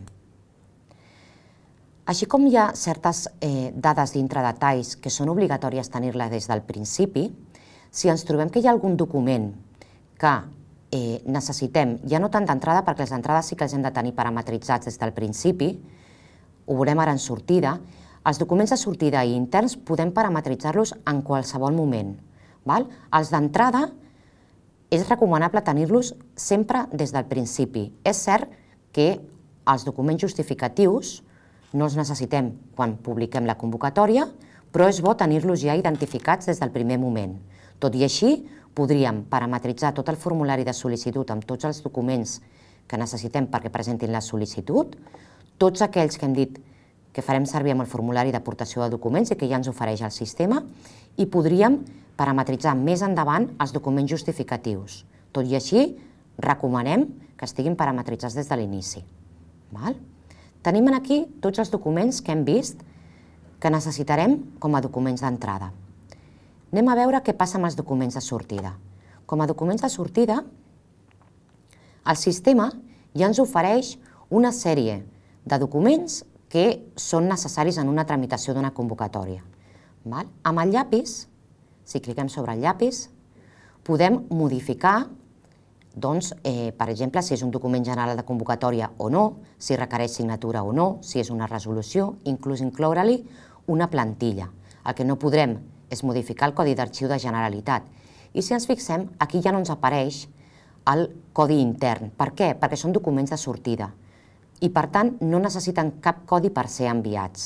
Així com hi ha certes dades dintre detalls que són obligatòries tenir-les des del principi, si ens trobem que hi ha algun document que necessitem, ja no tant d'entrada, perquè les entrades sí que els hem de tenir parametritzats des del principi, ho veurem ara en sortida, els documents de sortida i interns podem parametritzar-los en qualsevol moment. Els d'entrada és recomanable tenir-los sempre des del principi. És cert que els documents justificatius no els necessitem quan publiquem la convocatòria, però és bo tenir-los ja identificats des del primer moment. Tot i així, podríem parametritzar tot el formulari de sol·licitud amb tots els documents que necessitem perquè presentin la sol·licitud, tots aquells que hem dit que farem servir amb el formulari d'aportació de documents i que ja ens ofereix el sistema, i podríem parametritzar més endavant els documents justificatius. Tot i així, recomanem que estiguin parametritzats des de l'inici. Tenim aquí tots els documents que hem vist que necessitarem com a documents d'entrada. Anem a veure què passa amb els documents de sortida. Com a documents de sortida, el sistema ja ens ofereix una sèrie de documents que són necessaris en una tramitació d'una convocatòria. Amb el llapis, si cliquem sobre el llapis, podem modificar, per exemple, si és un document general de convocatòria o no, si requereix signatura o no, si és una resolució, inclús incloure-li una plantilla. El que no podrem és modificar el codi d'arxiu de Generalitat. I si ens fixem, aquí ja no ens apareix el codi intern. Per què? Perquè són documents de sortida i, per tant, no necessiten cap codi per ser enviats.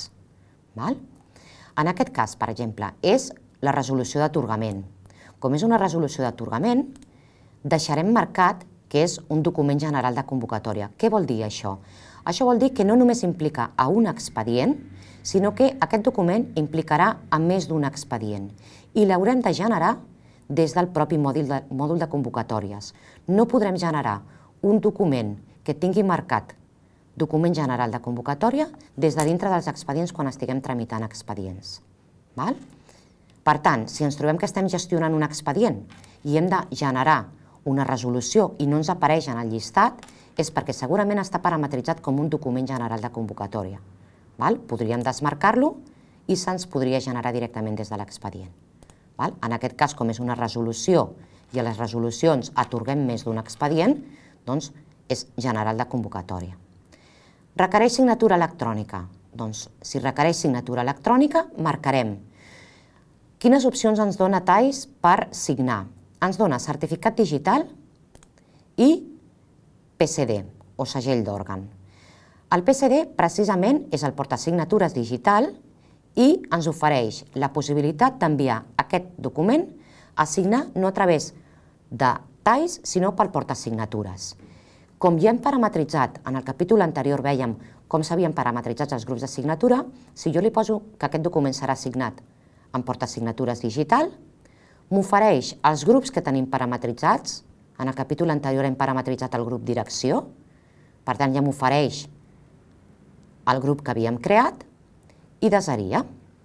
En aquest cas, per exemple, és la resolució d'atorgament. Com és una resolució d'atorgament, deixarem marcat que és un document general de convocatòria. Què vol dir això? Això vol dir que no només implica a un expedient, sinó que aquest document implicarà a més d'un expedient i l'haurem de generar des del propi mòdul de, mòdul de convocatòries. No podrem generar un document que tingui marcat document general de convocatòria des de dintre dels expedients quan estiguem tramitant expedients. Val? Per tant, si ens trobem que estem gestionant un expedient i hem de generar una resolució i no ens apareix en el llistat, és perquè segurament està parametritzat com un document general de convocatòria. Val? Podríem desmarcar-lo i se'ns podria generar directament des de l'expedient. En aquest cas, com és una resolució i a les resolucions atorguem més d'un expedient, doncs és general de convocatòria. Requereix signatura electrònica. Doncs, si requereix signatura electrònica, marcarem quines opcions ens dona TAIS per signar. Ens dona certificat digital i P C D, o segell d'òrgan. El P C D, precisament, és el portasignatures digital i ens ofereix la possibilitat d'enviar aquest document a signar no a través de TAIS, sinó pel portasignatures. Com ja hem parametritzat, en el capítol anterior vèiem com s'havien parametritzat els grups de signatura, si jo li poso que aquest document serà signat en portasignatures digital, m'ofereix els grups que tenim parametritzats. En el capítol anterior hem parametritzat el grup direcció, per tant ja m'ofereix el grup que havíem creat i desaria.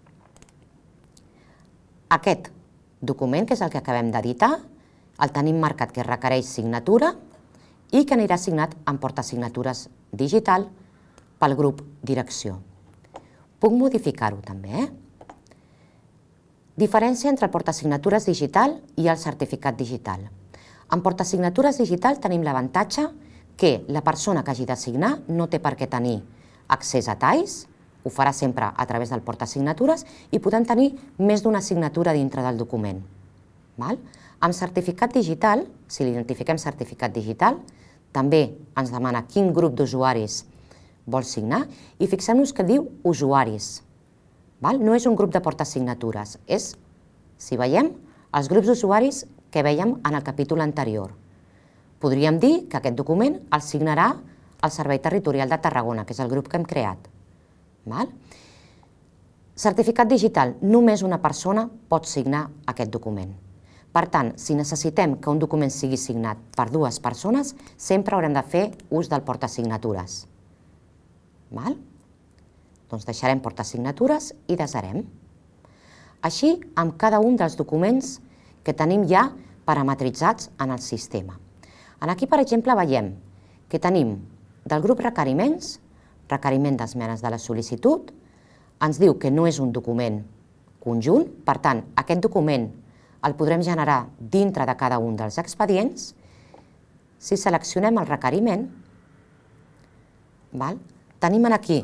Aquest document, que és el que acabem d'editar, el tenim marcat que requereix signatura i que anirà signat en portasignatures digital pel grup direcció. Puc modificar-ho també, eh? Diferència entre el portasignatures digital i el certificat digital. En portasignatures digital tenim l'avantatge que la persona que hagi de signar no té per què tenir accés a TAIS, ho farà sempre a través del portasignatures i podem tenir més d'una signatura dintre del document. Amb certificat digital, si l'identifiquem certificat digital, també ens demana quin grup d'usuaris vol signar i fixem-nos que diu usuaris. No és un grup de portasignatures, és, si veiem, els grups d'usuaris que vèiem en el capítol anterior. Podríem dir que aquest document el signarà el Servei Territorial de Tarragona, que és el grup que hem creat. Certificat digital, només una persona pot signar aquest document. Per tant, si necessitem que un document sigui signat per dues persones, sempre haurem de fer ús del portasignatures. Doncs deixarem portasignatures i desarem. Així, amb cada un dels documents que tenim ja parametritzats en el sistema. Aquí, per exemple, veiem que tenim del grup requeriments, requeriment d'esmenes de la sol·licitud, ens diu que no és un document conjunt, per tant, aquest document el podrem generar dintre de cada un dels expedients. Si seleccionem el requeriment, tenim aquí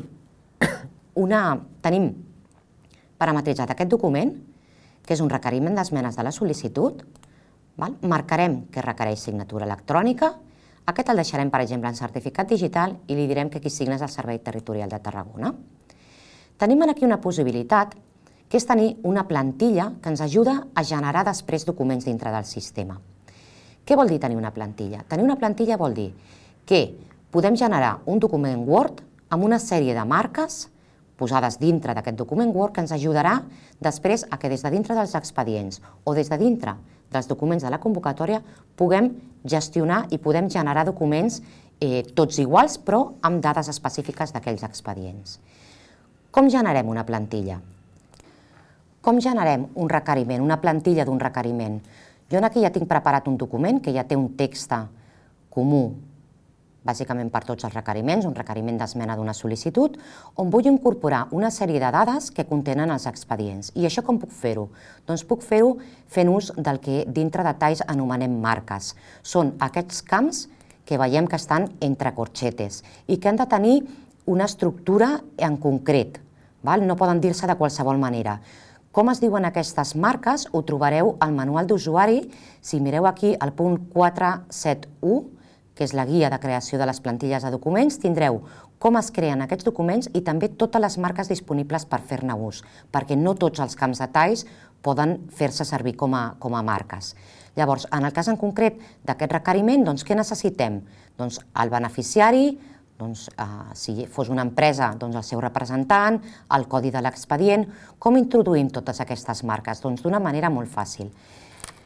tenim parametritzat aquest document, que és un requeriment d'esmenes de la sol·licitud, marcarem que requereix signatura electrònica, aquest el deixarem, per exemple, en certificat digital i li direm que qui signa és el Servei Territorial de Tarragona. Tenim aquí una possibilitat, que és tenir una plantilla que ens ajuda a generar després documents dintre del sistema. Què vol dir tenir una plantilla? Tenir una plantilla vol dir que podem generar un document Word amb una sèrie de marques posades dintre d'aquest document Word que ens ajudarà després a que des de dintre dels expedients o des de dintre dels documents de la convocatòria puguem gestionar i podem generar documents tots iguals però amb dades específiques d'aquells expedients. Com generem una plantilla? Com generem un requeriment, una plantilla d'un requeriment? Jo aquí ja tinc preparat un document que ja té un text comú bàsicament per tots els requeriments, un requeriment d'esmena d'una sol·licitud, on vull incorporar una sèrie de dades que contenen els expedients. I això com puc fer-ho? Doncs puc fer-ho fent ús del que dintre de TAIS anomenem marques. Són aquests camps que veiem que estan entre corxetes i que han de tenir una estructura en concret. No poden dir-se de qualsevol manera. Com es diuen aquestes marques ho trobareu al manual d'usuari. Si mireu aquí el punt quatre set u, que és la guia de creació de les plantilles de documents, tindreu com es creen aquests documents i també totes les marques disponibles per fer-ne ús, perquè no tots els camps de TAIS poden fer-se servir com a marques. Llavors, en el cas en concret d'aquest requeriment, què necessitem? Doncs el beneficiari, si fos una empresa, el seu representant, el codi de l'expedient. Com introduïm totes aquestes marques? Doncs d'una manera molt fàcil.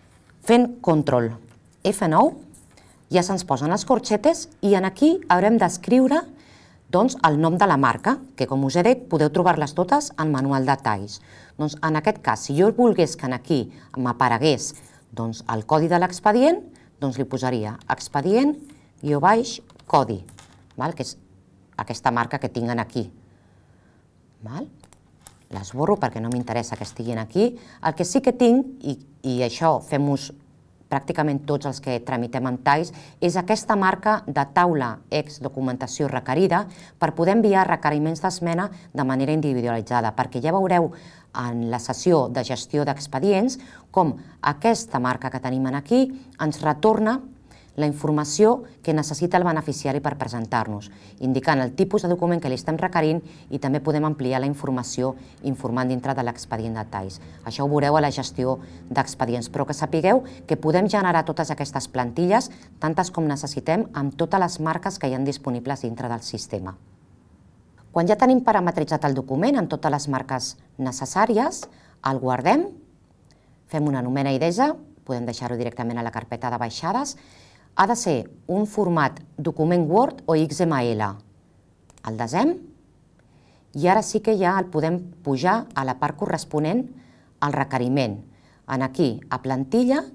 Fent control F nou, ja se'ns posen les corxetes i en aquí haurem d'escriure doncs, el nom de la marca, que com us he dit podeu trobar-les totes al manual de talls. Doncs, en aquest cas, si jo volgués que aquí m'aparegués doncs, el codi de l'expedient, doncs li posaria expedient guió baix codi, val? Que és aquesta marca que tinc aquí. Val? L'esborro perquè no m'interessa que estiguin aquí. El que sí que tinc, i, i això fem-nos pràcticament tots els que tramitem en talls, és aquesta marca de taula ex documentació requerida per poder enviar requeriments d'esmena de manera individualitzada, perquè ja veureu en la sessió de gestió d'expedients com aquesta marca que tenim aquí ens retorna la informació que necessita el beneficiari per presentar-nos, indicant el tipus de document que li estem requerint i també podem ampliar la informació informant dintre de l'expedient de talls. Això ho veureu a la gestió d'expedients, però que sapigueu que podem generar totes aquestes plantilles, tantes com necessitem, amb totes les marques que hi ha disponibles dintre del sistema. Quan ja tenim parametritzat el document amb totes les marques necessàries, el guardem, fem una nomena idesa, podem deixar-ho directament a la carpeta de baixades. Ha de ser un format document Word o X M L. El desem i ara sí que ja el podem pujar a la part corresponent al requeriment. En aquí, a plantilla,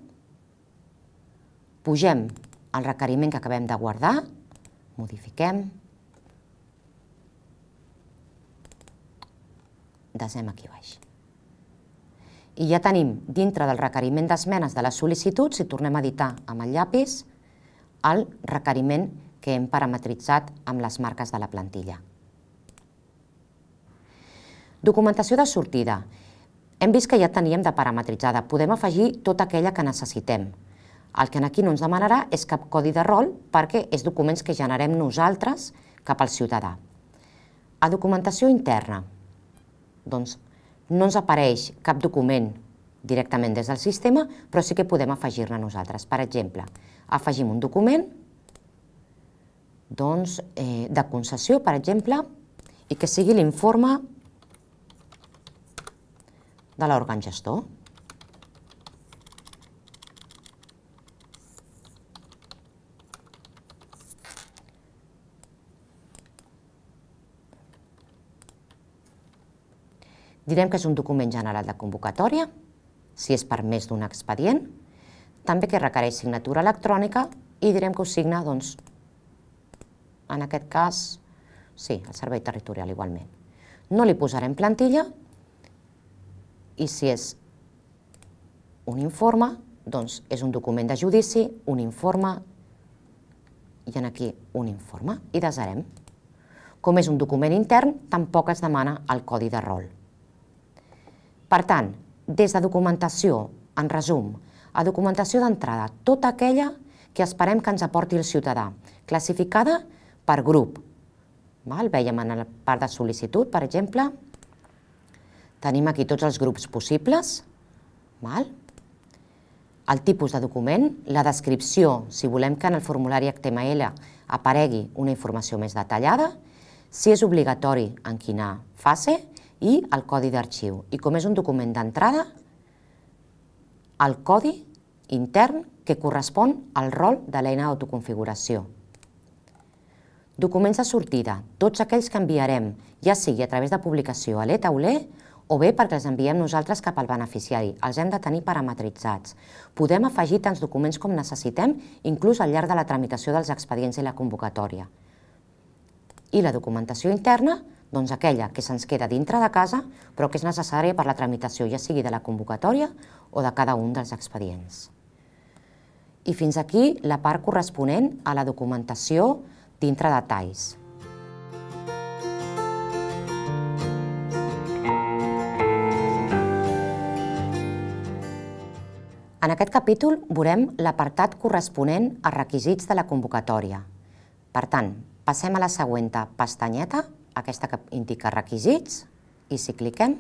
pugem el requeriment que acabem de guardar, modifiquem, desem aquí baix. I ja tenim dintre del requeriment d'esmenes de les sol·licituds, si tornem a editar amb el llapis, el requeriment que hem parametritzat amb les marques de la plantilla. Documentació de sortida. Hem vist que ja teníem de parametritzada. Podem afegir tota aquella que necessitem. El que aquí no ens demanarà és cap codi de rol perquè és documents que generem nosaltres cap al ciutadà. A documentació interna, doncs no ens apareix cap document directament des del sistema, però sí que podem afegir-ne nosaltres. Per exemple, afegim un document doncs, eh, de concessió, per exemple, i que sigui l'informe de l'òrgan gestor. Direm que és un document general de convocatòria, si és per més d'un expedient, també que requereix signatura electrònica i direm que ho signa, doncs, en aquest cas, sí, el servei territorial igualment. No li posarem plantilla i si és un informe, doncs és un document de judici, un informe i aquí un informe i desarem. Com és un document intern, tampoc es demana el codi de rol. Per tant, des de documentació, en resum, a documentació d'entrada, tota aquella que esperem que ens aporti el ciutadà, classificada per grup. Vèiem en la part de sol·licitud, per exemple, tenim aquí tots els grups possibles, el tipus de document, la descripció, si volem que en el formulari H T M L aparegui una informació més detallada, si és obligatori en quina fase, i el codi d'arxiu. I com és un document d'entrada, el codi intern que correspon al rol de l'eina d'autoconfiguració. Documents de sortida, tots aquells que enviarem, ja sigui a través de publicació a l'e-tauler o bé perquè els enviem nosaltres cap al beneficiari. Els hem de tenir parametritzats. Podem afegir tants documents com necessitem, inclús al llarg de la tramitació dels expedients i la convocatòria. I la documentació interna, doncs aquella que se'ns queda dintre de casa, però que és necessària per la tramitació, ja sigui de la convocatòria o de cada un dels expedients. I fins aquí la part corresponent a la documentació dintre de talls. En aquest capítol veurem l'apartat corresponent a requisits de la convocatòria. Per tant, passem a la següent pestanyeta, aquesta que indica requisits, i si cliquem,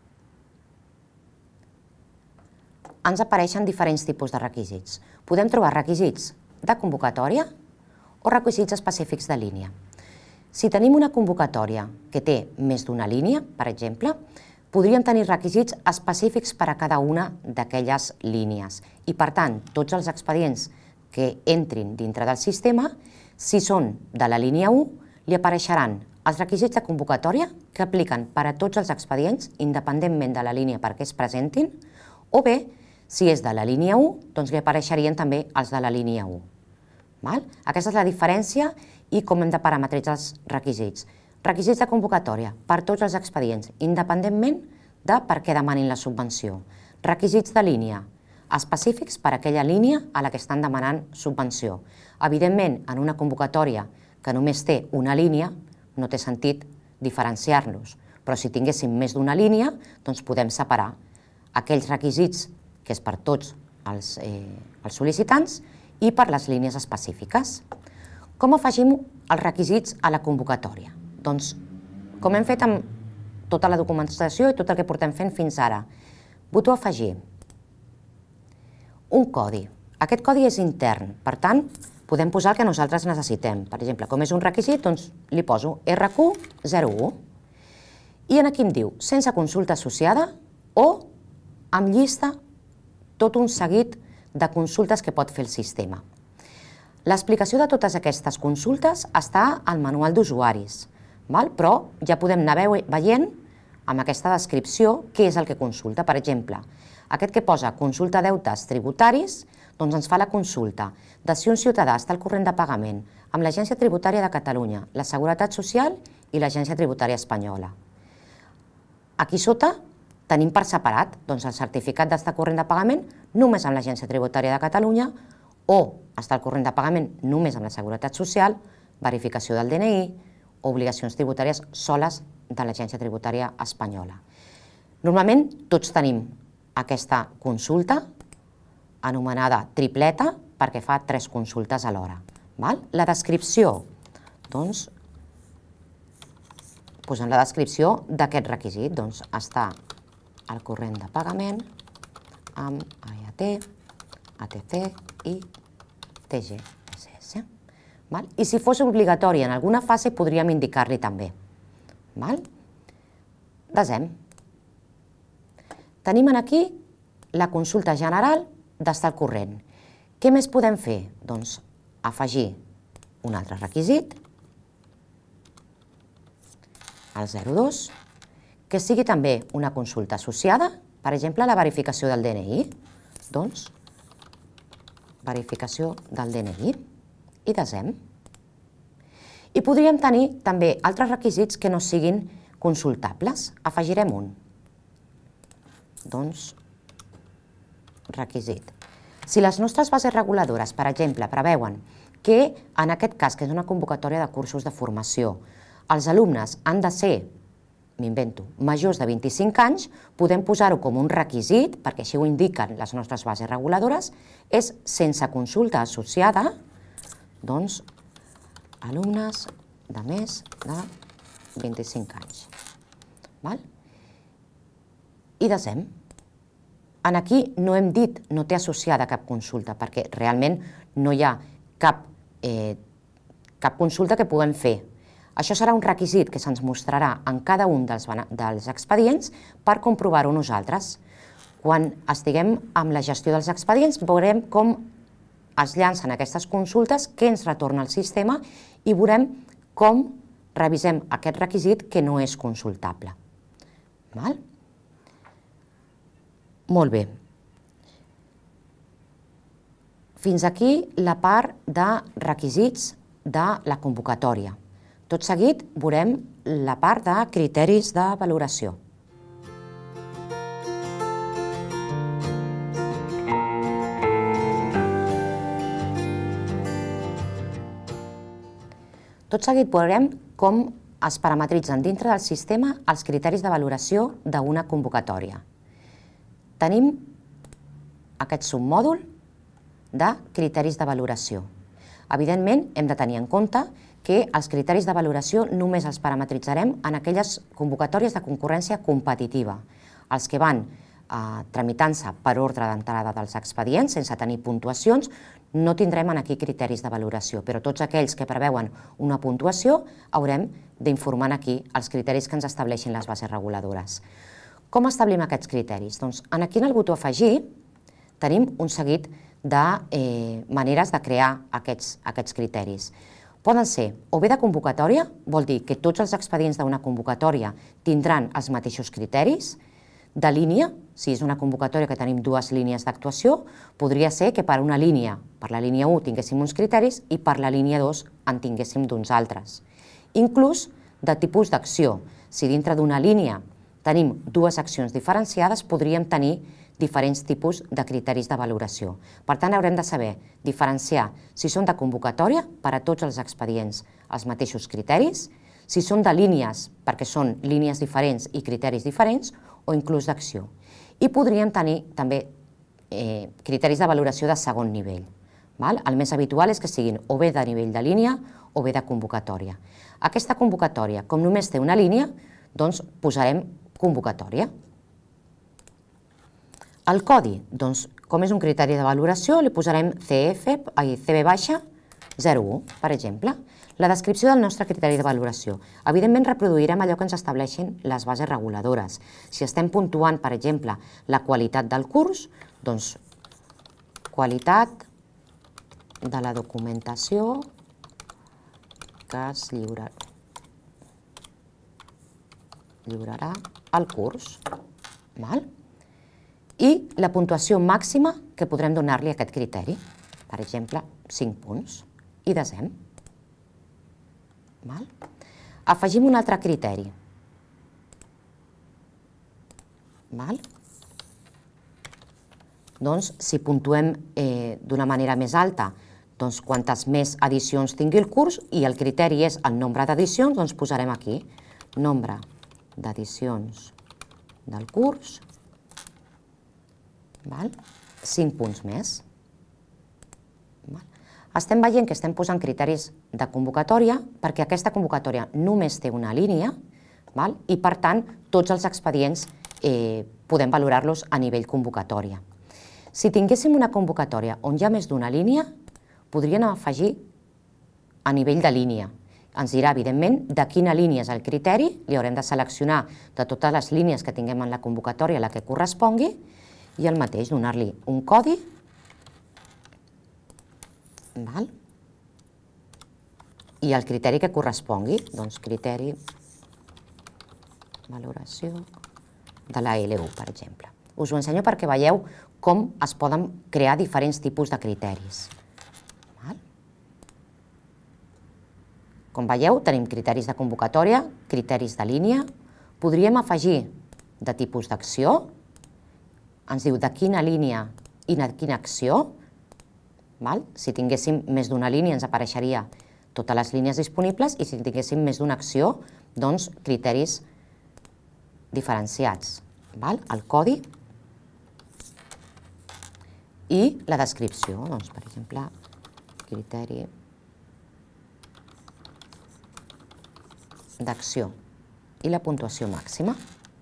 ens apareixen diferents tipus de requisits. Podem trobar requisits de convocatòria o requisits específics de línia. Si tenim una convocatòria que té més d'una línia, per exemple, podríem tenir requisits específics per a cada una d'aquelles línies i, per tant, tots els expedients que entrin dintre del sistema, si són de la línia u, li apareixeran els requisits de convocatòria que apliquen per a tots els expedients, independentment de la línia per què es presentin, o bé, si és de la línia u, doncs li apareixerien també els de la línia u. Aquesta és la diferència i com hem de parametritzar els requisits. Requisits de convocatòria per tots els expedients, independentment de per què demanin la subvenció. Requisits de línia, específics per a aquella línia a la que estan demanant subvenció. Evidentment, en una convocatòria que només té una línia, no té sentit diferenciar-los, però si tinguéssim més d'una línia, doncs podem separar aquells requisits que és per tots els, eh, els sol·licitants i per les línies específiques. Com afegim els requisits a la convocatòria? Doncs, com hem fet amb tota la documentació i tot el que portem fent fins ara, botó afegir, un codi. Aquest codi és intern, per tant, podem posar el que nosaltres necessitem. Per exemple, com és un requisit, doncs li poso R Q zero u. I aquí em diu, sense consulta associada o amb llista tot un seguit de consultes que pot fer el sistema. L'explicació de totes aquestes consultes està al manual d'usuaris, però ja podem anar veient amb aquesta descripció què és el que consulta. Per exemple, aquest que posa consulta deutes tributaris, doncs ens fa la consulta de si un ciutadà està al corrent de pagament amb l'Agència Tributària de Catalunya, la Seguretat Social i l'Agència Tributària Espanyola. Aquí sota tenim per separat el certificat d'estar al corrent de pagament només amb l'Agència Tributària de Catalunya o estar al corrent de pagament només amb la Seguretat Social, verificació del D N I, obligacions tributàries soles de l'Agència Tributària Espanyola. Normalment tots tenim aquesta consulta anomenada tripleta perquè fa tres consultes alhora. La descripció, doncs, posem la descripció d'aquest requisit, doncs està al corrent de pagament amb A I A T, A T C i T G S S. I si fos obligatori en alguna fase podríem indicar-li també. Desem. Tenim aquí la consulta general d'estar al corrent. Què més podem fer? Doncs afegir un altre requisit, el zero dos, que sigui també una consulta associada, per exemple, la verificació del D N I. Doncs, verificació del D N I i desem. I podríem tenir també altres requisits que no siguin consultables. Afegirem un. Doncs, requisit. Si les nostres bases reguladores, per exemple, preveuen que en aquest cas, que és una convocatòria de cursos de formació, els alumnes han de ser, m'invento, majors de vint-i-cinc anys, podem posar-ho com un requisit, perquè així ho indiquen les nostres bases reguladores, és sense consulta associada, doncs, alumnes de més de vint-i-cinc anys. I desem. Aquí no hem dit, no té associada cap consulta, perquè realment no hi ha cap consulta que puguem fer. Això serà un requisit que se'ns mostrarà en cada un dels expedients per comprovar-ho nosaltres. Quan estiguem amb la gestió dels expedients veurem com es llancen aquestes consultes, què ens retorna el sistema i veurem com revisem aquest requisit que no és consultable. Molt bé. Fins aquí la part de requisits de la convocatòria. Tot seguit veurem la part de criteris de valoració. Tot seguit veurem com es parametritzen dintre del sistema els criteris de valoració d'una convocatòria. Tenim aquest submòdul de criteris de valoració. Evidentment, hem de tenir en compte que els criteris de valoració només els parametritzarem en aquelles convocatòries de concurrència competitiva, els que van tramitant-se per ordre d'entrada dels expedients sense tenir puntuacions. No tindrem aquí criteris de valoració, però tots aquells que preveuen una puntuació haurem d'informar aquí els criteris que ens estableixin les bases reguladores. Com establim aquests criteris? Doncs aquí en el botó afegir tenim un seguit de eh, maneres de crear aquests, aquests criteris. Poden ser o bé de convocatòria, vol dir que tots els expedients d'una convocatòria tindran els mateixos criteris. De línia, si és una convocatòria que tenim dues línies d'actuació, podria ser que per una línia, per la línia u, tinguéssim uns criteris i per la línia dos en tinguéssim d'uns altres. Inclús de tipus d'acció. Si dintre d'una línia tenim dues accions diferenciades, podríem tenir diferents tipus de criteris de valoració. Per tant, haurem de saber diferenciar si són de convocatòria per a tots els expedients els mateixos criteris, si són de línies perquè són línies diferents i criteris diferents, o inclús d'acció. I podríem tenir també eh, criteris de valoració de segon nivell. Val? El més habitual és que siguin o bé de nivell de línia o bé de convocatòria. Aquesta convocatòria, com només té una línia, doncs posarem convocatòria. El codi, doncs, com és un criteri de valoració, li posarem C F, C B baixa, zero u, per exemple. La descripció del nostre criteri de valoració. Evidentment, reproduirem allò que ens estableixin les bases reguladores. Si estem puntuant, per exemple, la qualitat del curs, doncs, qualitat de la documentació que es lliurarà, lliurarà el curs. Val? I la puntuació màxima que podrem donar-li a aquest criteri. Per exemple, cinc punts. I desem. Val? Afegim un altre criteri. Val? Doncs, si puntuem eh, d'una manera més alta, doncs quantes més edicions tingui el curs i el criteri és el nombre d'edicions, doncs posarem aquí nombre d'edicions del curs, val? cinc punts més. Val? Estem veient que estem posant criteris de convocatòria perquè aquesta convocatòria només té una línia, val? I per tant tots els expedients eh, podem valorar-los a nivell convocatòria. Si tinguéssim una convocatòria on hi ha més d'una línia, podríem afegir a nivell de línia. Ens dirà, evidentment, de quina línia és el criteri, li haurem de seleccionar de totes les línies que tinguem en la convocatòria la que correspongui, i el mateix, donar-li un codi, val? I el criteri que correspongui, doncs criteri valoració de la L u, per exemple. Us ho ensenyo perquè veieu com es poden crear diferents tipus de criteris. Val? Com veieu, tenim criteris de convocatòria, criteris de línia, podríem afegir de tipus d'acció, ens diu de quina línia i de quina acció. Val? Si tinguéssim més d'una línia ens apareixeria totes les línies disponibles i si tinguéssim més d'una acció, doncs criteris diferenciats. Val? El codi i la descripció, doncs, per exemple, criteri d'acció i la puntuació màxima.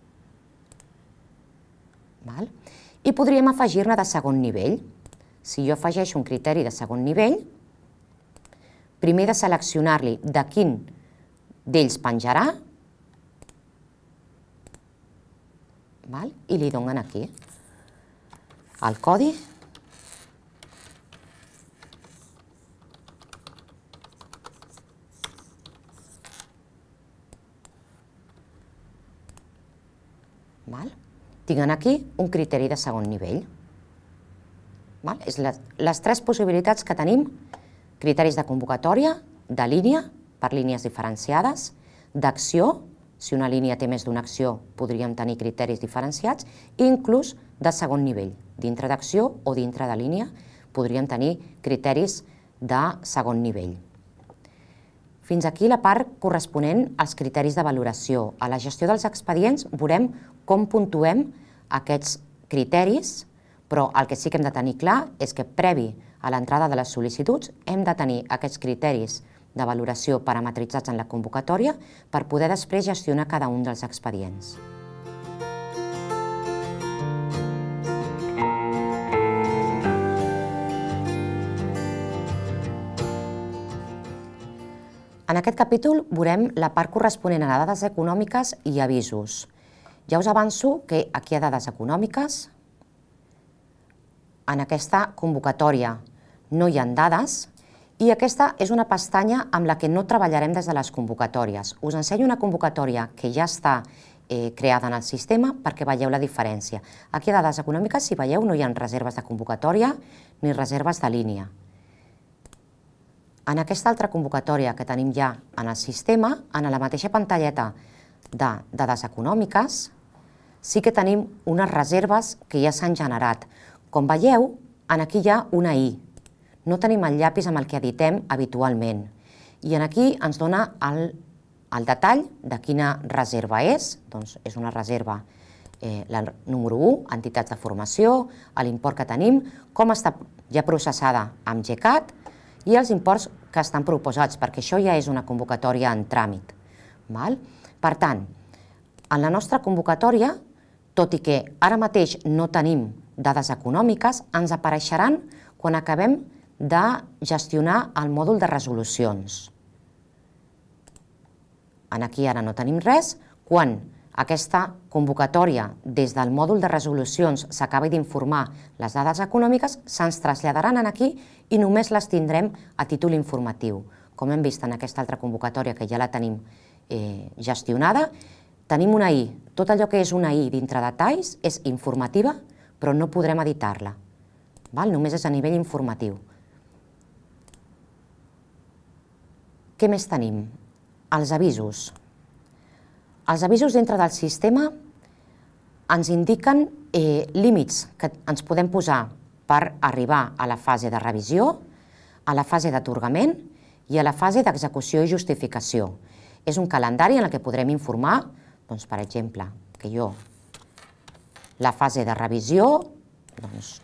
Val? I podríem afegir-ne de segon nivell. Si jo afegeixo un criteri de segon nivell, primer de seleccionar-li de quin d'ells penjarà, val? I li donen aquí el codi val? Tinguem aquí un criteri de segon nivell. Val? És les, les tres possibilitats que tenim: criteris de convocatòria, de línia, per línies diferenciades, d'acció, si una línia té més d'una acció podríem tenir criteris diferenciats, i inclús de segon nivell. Dintre d'acció o dintre de línia podríem tenir criteris de segon nivell. Fins aquí la part corresponent als criteris de valoració. A la gestió dels expedients veurem com puntuem aquests criteris, però el que sí que hem de tenir clar és que previ a l'entrada de les sol·licituds hem de tenir aquests criteris de valoració parametritzats en la convocatòria per poder després gestionar cada un dels expedients. En aquest capítol veurem la part corresponent a dades econòmiques i avisos. Ja us avanço que aquí hi ha dades econòmiques. En aquesta convocatòria no hi ha dades i aquesta és una pestanya amb la que no treballarem des de les convocatòries. Us ensenyo una convocatòria que ja està creada en el sistema perquè veieu la diferència. Aquí hi ha dades econòmiques, si veieu, no hi ha reserves de convocatòria ni reserves de línia. En aquesta altra convocatòria que tenim ja en el sistema, en la mateixa pantalleta de dades econòmiques, sí que tenim unes reserves que ja s'han generat. Com veieu, aquí hi ha una I. No tenim el llapis amb el que editem habitualment. I aquí ens dona el, el detall de quina reserva és. Doncs és una reserva, eh, la número u, entitats de formació, l'import que tenim, com està ja processada amb GECAT i els imports que estan proposats, perquè això ja és una convocatòria en tràmit. Val? Per tant, en la nostra convocatòria, tot i que ara mateix no tenim dades econòmiques, ens apareixeran quan acabem de gestionar el mòdul de resolucions. Aquí ara no tenim res. Quan aquesta convocatòria des del mòdul de resolucions s'acabi d'informar les dades econòmiques, se'ns traslladaran aquí i només les tindrem a títol informatiu. Com hem vist en aquesta altra convocatòria que ja la tenim gestionada, tenim una I. Tot allò que és una I dintre detalls és informativa, però no podrem editar-la. Només és a nivell informatiu. Què més tenim? Els avisos. Els avisos dintre del sistema ens indiquen límits que ens podem posar per arribar a la fase de revisió, a la fase d'atorgament i a la fase d'execució i justificació. És un calendari en el que podrem informar, doncs, per exemple, que jo la fase de revisió doncs,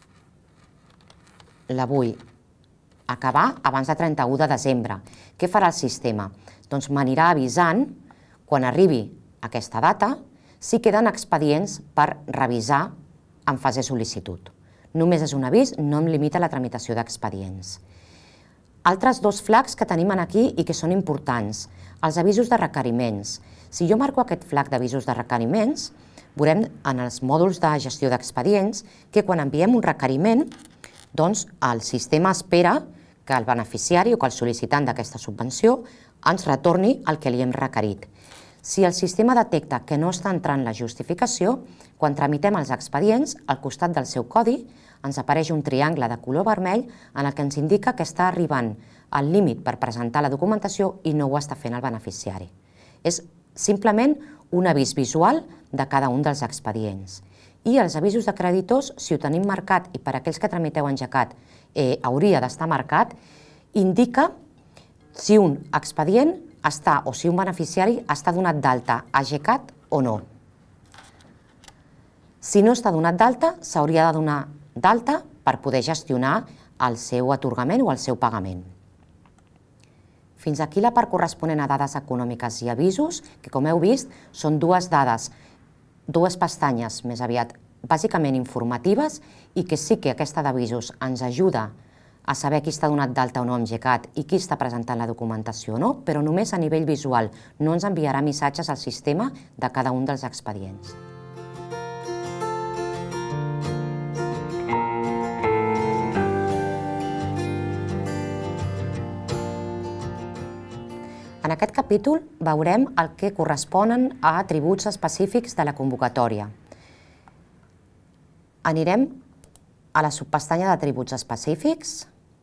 la vull acabar abans de trenta-u de desembre. Què farà el sistema? Doncs m'anirà avisant quan arribi aquesta data si queden expedients per revisar en fase sol·licitud. Només és un avís, no em limita la tramitació d'expedients. Altres dos flags que tenim aquí i que són importants, els avisos de requeriments. Si jo marco aquest flag d'avisos de requeriments, veurem en els mòduls de gestió d'expedients que quan enviem un requeriment, doncs el sistema espera que el beneficiari o que el sol·licitant d'aquesta subvenció ens retorni el que li hem requerit. Si el sistema detecta que no està entrant la justificació, quan tramitem els expedients, al costat del seu codi ens apareix un triangle de color vermell en el que ens indica que està arribant al límit per presentar la documentació i no ho està fent el beneficiari. És simplement un avís visual de cada un dels expedients. I els avisos de creditors, si ho tenim marcat i per aquells que tramiteu en GECAT hauria d'estar marcat, indica si un expedient està o si un beneficiari està donat d'alta a GECAT o no. Si no està donat d'alta, s'hauria de donar d'alta per poder gestionar el seu atorgament o el seu pagament. Fins aquí la part corresponent a dades econòmiques i avisos, que com heu vist són dues dades, dues pestanyes més aviat bàsicament informatives i que sí que aquesta d'avisos ens ajuda a saber qui està donat d'alta o no amb GECAT i qui està presentant la documentació o no, però només a nivell visual, no ens enviarà missatges al sistema de cada un dels expedients. En aquest capítol veurem el que corresponen a atributs específics de la convocatòria. Anirem a la subpestanya d'atributs específics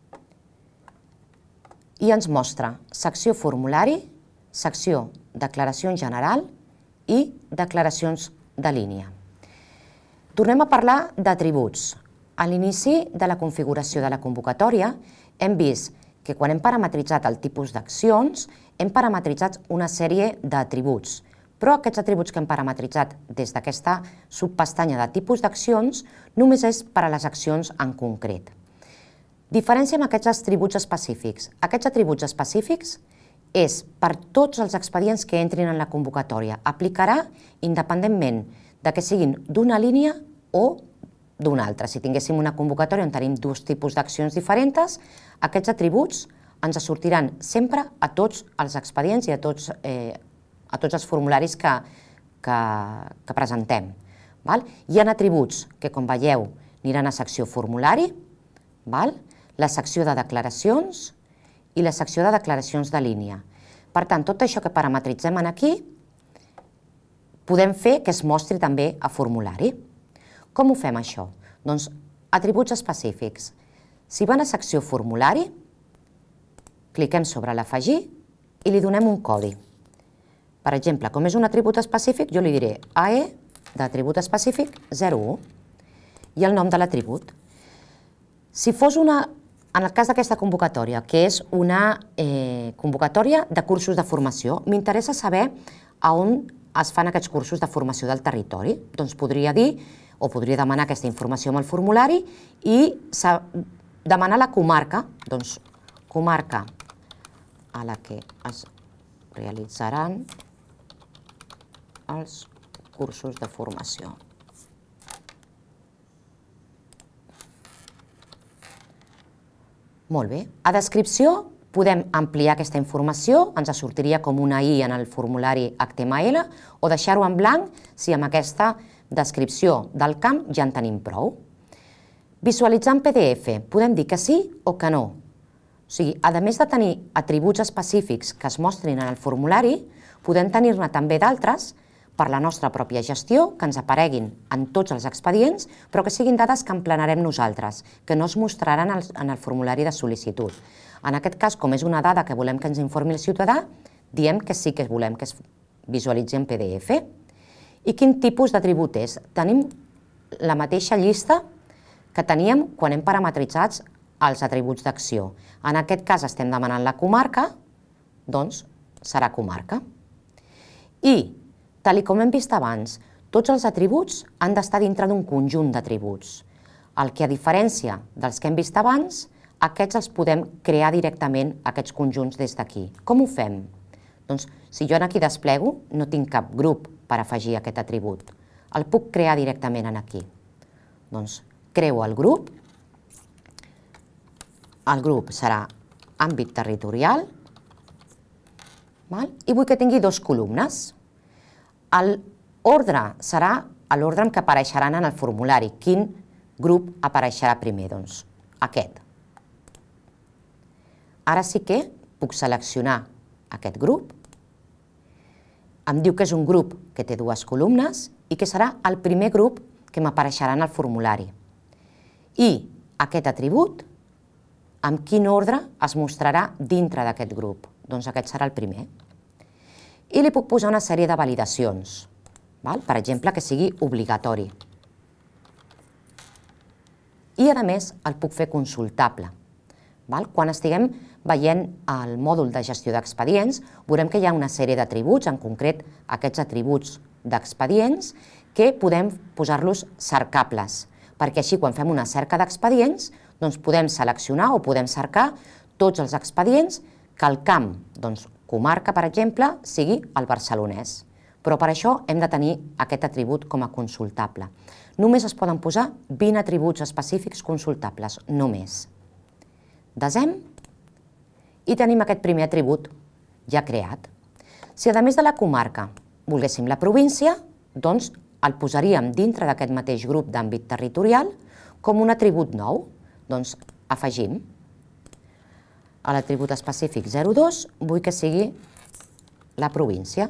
i ens mostra secció formulari, secció declaració en general i declaracions de línia. Tornem a parlar d'atributs. A l'inici de la configuració de la convocatòria hem vist que quan hem parametritzat el tipus d'accions hem parametritzat una sèrie d'atributs, però aquests atributs que hem parametritzat des d'aquesta subpestanya de tipus d'accions només és per a les accions en concret. Diferència amb aquests atributs específics. Aquests atributs específics és per tots els expedients que entrin en la convocatòria. Aplicarà independentment de que siguin d'una línia o d'una altra. Si tinguéssim una convocatòria on tenim dos tipus d'accions diferents, aquests atributs ens sortiran sempre a tots els expedients i a tots, eh, a tots els formularis que, que, que presentem. Val? Hi ha atributs que, com veieu, aniran a secció formulari, val? La secció de declaracions i la secció de declaracions de línia. Per tant, tot això que parametritzem aquí podem fer que es mostri també a formulari. Com ho fem això? Doncs atributs específics. Si van a secció formulari, cliquem sobre l'afegir i li donem un codi. Per exemple, com és un atribut específic, jo li diré A E d'atribut específic zero u i el nom de l'atribut. Si fos una, en el cas d'aquesta convocatòria, que és una eh, convocatòria de cursos de formació, m'interessa saber a on es fan aquests cursos de formació del territori. Doncs podria dir, o podria demanar aquesta informació amb el formulari i demanar la comarca, doncs comarca a la que es realitzaran els cursos de formació. Molt bé. A descripció podem ampliar aquesta informació, ens sortiria com una i en el formulari H T M L, o deixar-ho en blanc si amb aquesta descripció del camp ja en tenim prou. Visualitzar en P D F, podem dir que sí o que no. O sigui, a més de tenir atributs específics que es mostrin en el formulari, podem tenir-ne també d'altres per la nostra pròpia gestió, que ens apareguin en tots els expedients, però que siguin dades que emplenarem nosaltres, que no es mostraran en el formulari de sol·licitud. En aquest cas, com és una dada que volem que ens informi el ciutadà, diem que sí que volem que es visualitzi en P D F. I quin tipus d'atribut és? Tenim la mateixa llista que teníem quan hem parametritzat els atributs d'acció. En aquest cas estem demanant la comarca, doncs serà comarca. I, tal com hem vist abans, tots els atributs han d'estar dintre d'un conjunt d'atributs. El que, a diferència dels que hem vist abans, aquests els podem crear directament, aquests conjunts, des d'aquí. Com ho fem? Doncs, si jo aquí desplego, no tinc cap grup per afegir aquest atribut. El puc crear directament aquí. Doncs, creo el grup. El grup serà àmbit territorial. I vull que tingui dues columnes. L'ordre serà l'ordre en què apareixeran en el formulari. Quin grup apareixerà primer? Doncs aquest. Ara sí que puc seleccionar aquest grup. Em diu que és un grup que té dues columnes i que serà el primer grup que m'apareixerà en el formulari. I aquest atribut, amb quin ordre es mostrarà dintre d'aquest grup? Doncs aquest serà el primer. I li puc posar una sèrie de validacions. Per exemple, que sigui obligatori. I, a més, el puc fer consultable. Quan estiguem veient el mòdul de gestió d'expedients, veurem que hi ha una sèrie d'atributs, en concret aquests atributs d'expedients, que podem posar-los cercables, perquè així quan fem una cerca d'expedients podem seleccionar o podem cercar tots els expedients que el camp, comarca, per exemple, sigui el barcelonès. Però per això hem de tenir aquest atribut com a consultable. Només es poden posar vint atributs específics consultables, només. Desem i tenim aquest primer atribut ja creat. Si a més de la comarca volguéssim la província, doncs el posaríem dintre d'aquest mateix grup d'àmbit territorial com un atribut nou. Doncs afegim a l'atribut específic zero dos, vull que sigui la província.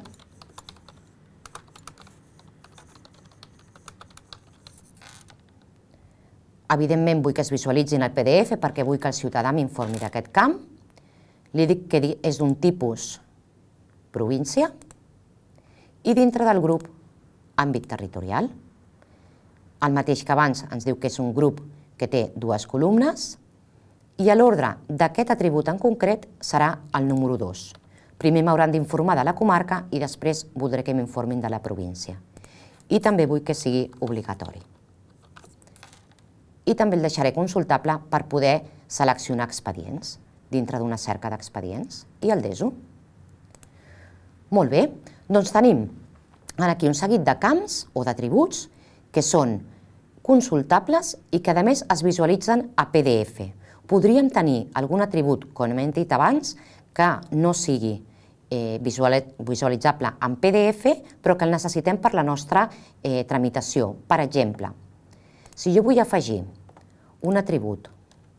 Evidentment vull que es visualitzi en el P D F perquè vull que el ciutadà m'informi d'aquest camp. Li dic que és d'un tipus província i dintre del grup àmbit territorial. El mateix que abans ens diu que és un grup que té dues columnes i l'ordre d'aquest atribut en concret serà el número dos. Primer m'hauran d'informar de la comarca i després voldré que m'informin de la província. I també vull que sigui obligatori. I també el deixaré consultable per poder seleccionar expedients dintre d'una cerca d'expedients i el deso. Molt bé, doncs tenim aquí un seguit de camps o d'atributs que són consultables i que a més es visualitzen a P D F. Podríem tenir algun atribut, com hem dit abans, que no sigui visualitzable en P D F, però que el necessitem per la nostra tramitació. Per exemple, si jo vull afegir un atribut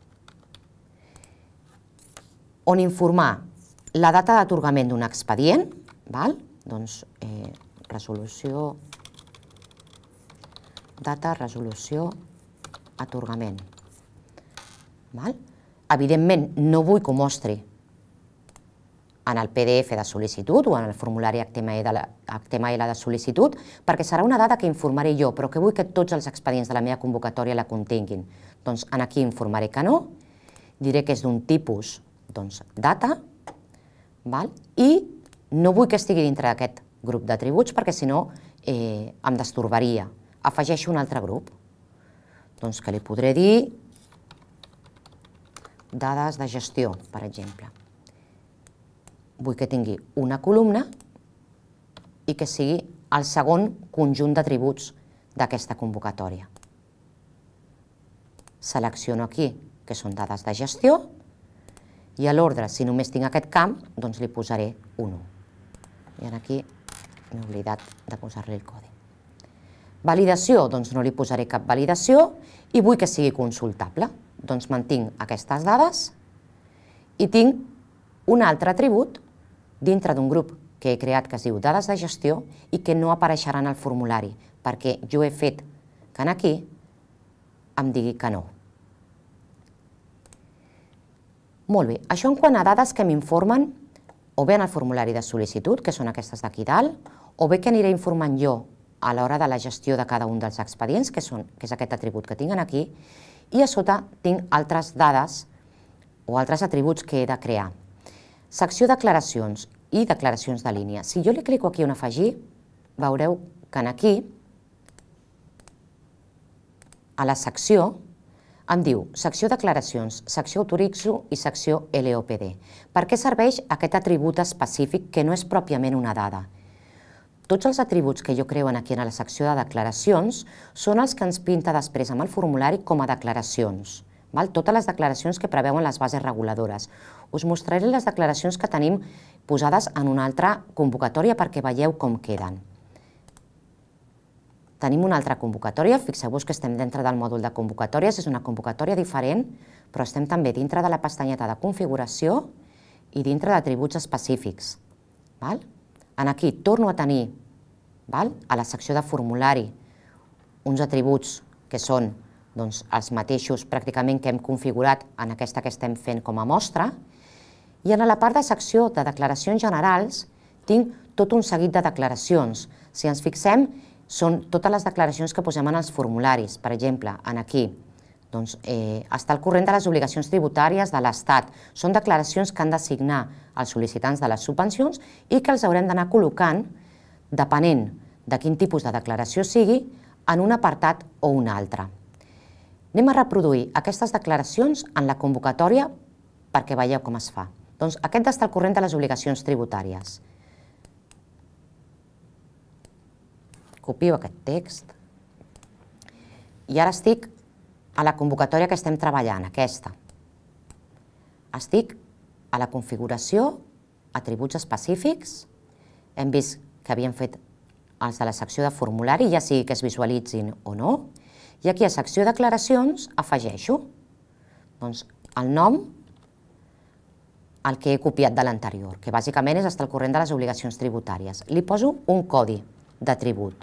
on informar la data d'atorgament d'un expedient, doncs resolució, data, resolució, atorgament. Evidentment, no vull que ho mostri en el P D F de sol·licitud o en el formulari H T M L de sol·licitud, perquè serà una dada que informaré jo, però que vull que tots els expedients de la meva convocatòria la continguin. Doncs aquí informaré que no, diré que és d'un tipus data, i no vull que estigui dintre d'aquest grup d'atributs perquè si no em destorbaria. Afegeixo un altre grup, doncs que li podré dir dades de gestió, per exemple. Vull que tingui una columna i que sigui el segon conjunt d'atributs d'aquesta convocatòria. Selecciono aquí que són dades de gestió i a l'ordre, si només tinc aquest camp, doncs li posaré un u. I aquí m'he oblidat de posar-li el codi. Validació, doncs no li posaré cap validació i vull que sigui consultable. Doncs mantinc aquestes dades i tinc un altre atribut dintre d'un grup que he creat que es diu dades de gestió i que no apareixerà en el formulari perquè jo he fet que aquí em digui que no. Molt bé, això en quant a dades que m'informen o bé en el formulari de sol·licitud, que són aquestes d'aquí dalt, o bé que aniré informant jo a l'hora de la gestió de cada un dels expedients, que és aquest atribut que tinc aquí, i a sota tinc altres dades o altres atributs que he de crear. Secció declaracions i declaracions de línia. Si jo li clico aquí on afegir, veureu que aquí, a la secció, em diu secció declaracions, secció autoritzo i secció L O P D. Per què serveix aquest atribut específic que no és pròpiament una dada? Tots els atributs que jo creo aquí a la secció de declaracions són els que ens pinta després amb el formulari com a declaracions. Totes les declaracions que preveuen les bases reguladores. Us mostraré les declaracions que tenim posades en una altra convocatòria perquè veieu com queden. Tenim una altra convocatòria, fixeu-vos que estem dintre del mòdul de convocatòries, és una convocatòria diferent, però estem també dintre de la pestanyeta de configuració i dintre d'atributs específics. Aquí torno a tenir, a la secció de formulari, uns atributs que són els mateixos pràcticament que hem configurat en aquesta que estem fent com a mostra, i en la part de secció de declaracions generals tinc tot un seguit de declaracions. Si ens fixem, són totes les declaracions que posem en els formularis. Per exemple, aquí, està al corrent de les obligacions tributàries de l'Estat. Són declaracions que han de signar els sol·licitants de les subvencions i que els haurem d'anar col·locant, depenent de quin tipus de declaració sigui, en un apartat o un altre. Anem a reproduir aquestes declaracions en la convocatòria perquè veieu com es fa. Doncs aquest està al corrent de les obligacions tributàries. Copio aquest text i ara estic a la convocatòria que estem treballant, aquesta. Estic a la configuració, atributs específics, hem vist que havíem fet els de la secció de formulari, ja sigui que es visualitzin o no, i aquí a secció de declaracions afegeixo el nom, el que he copiat de l'anterior, que bàsicament és estar al corrent de les obligacions tributàries. Li poso un codi d'atribut.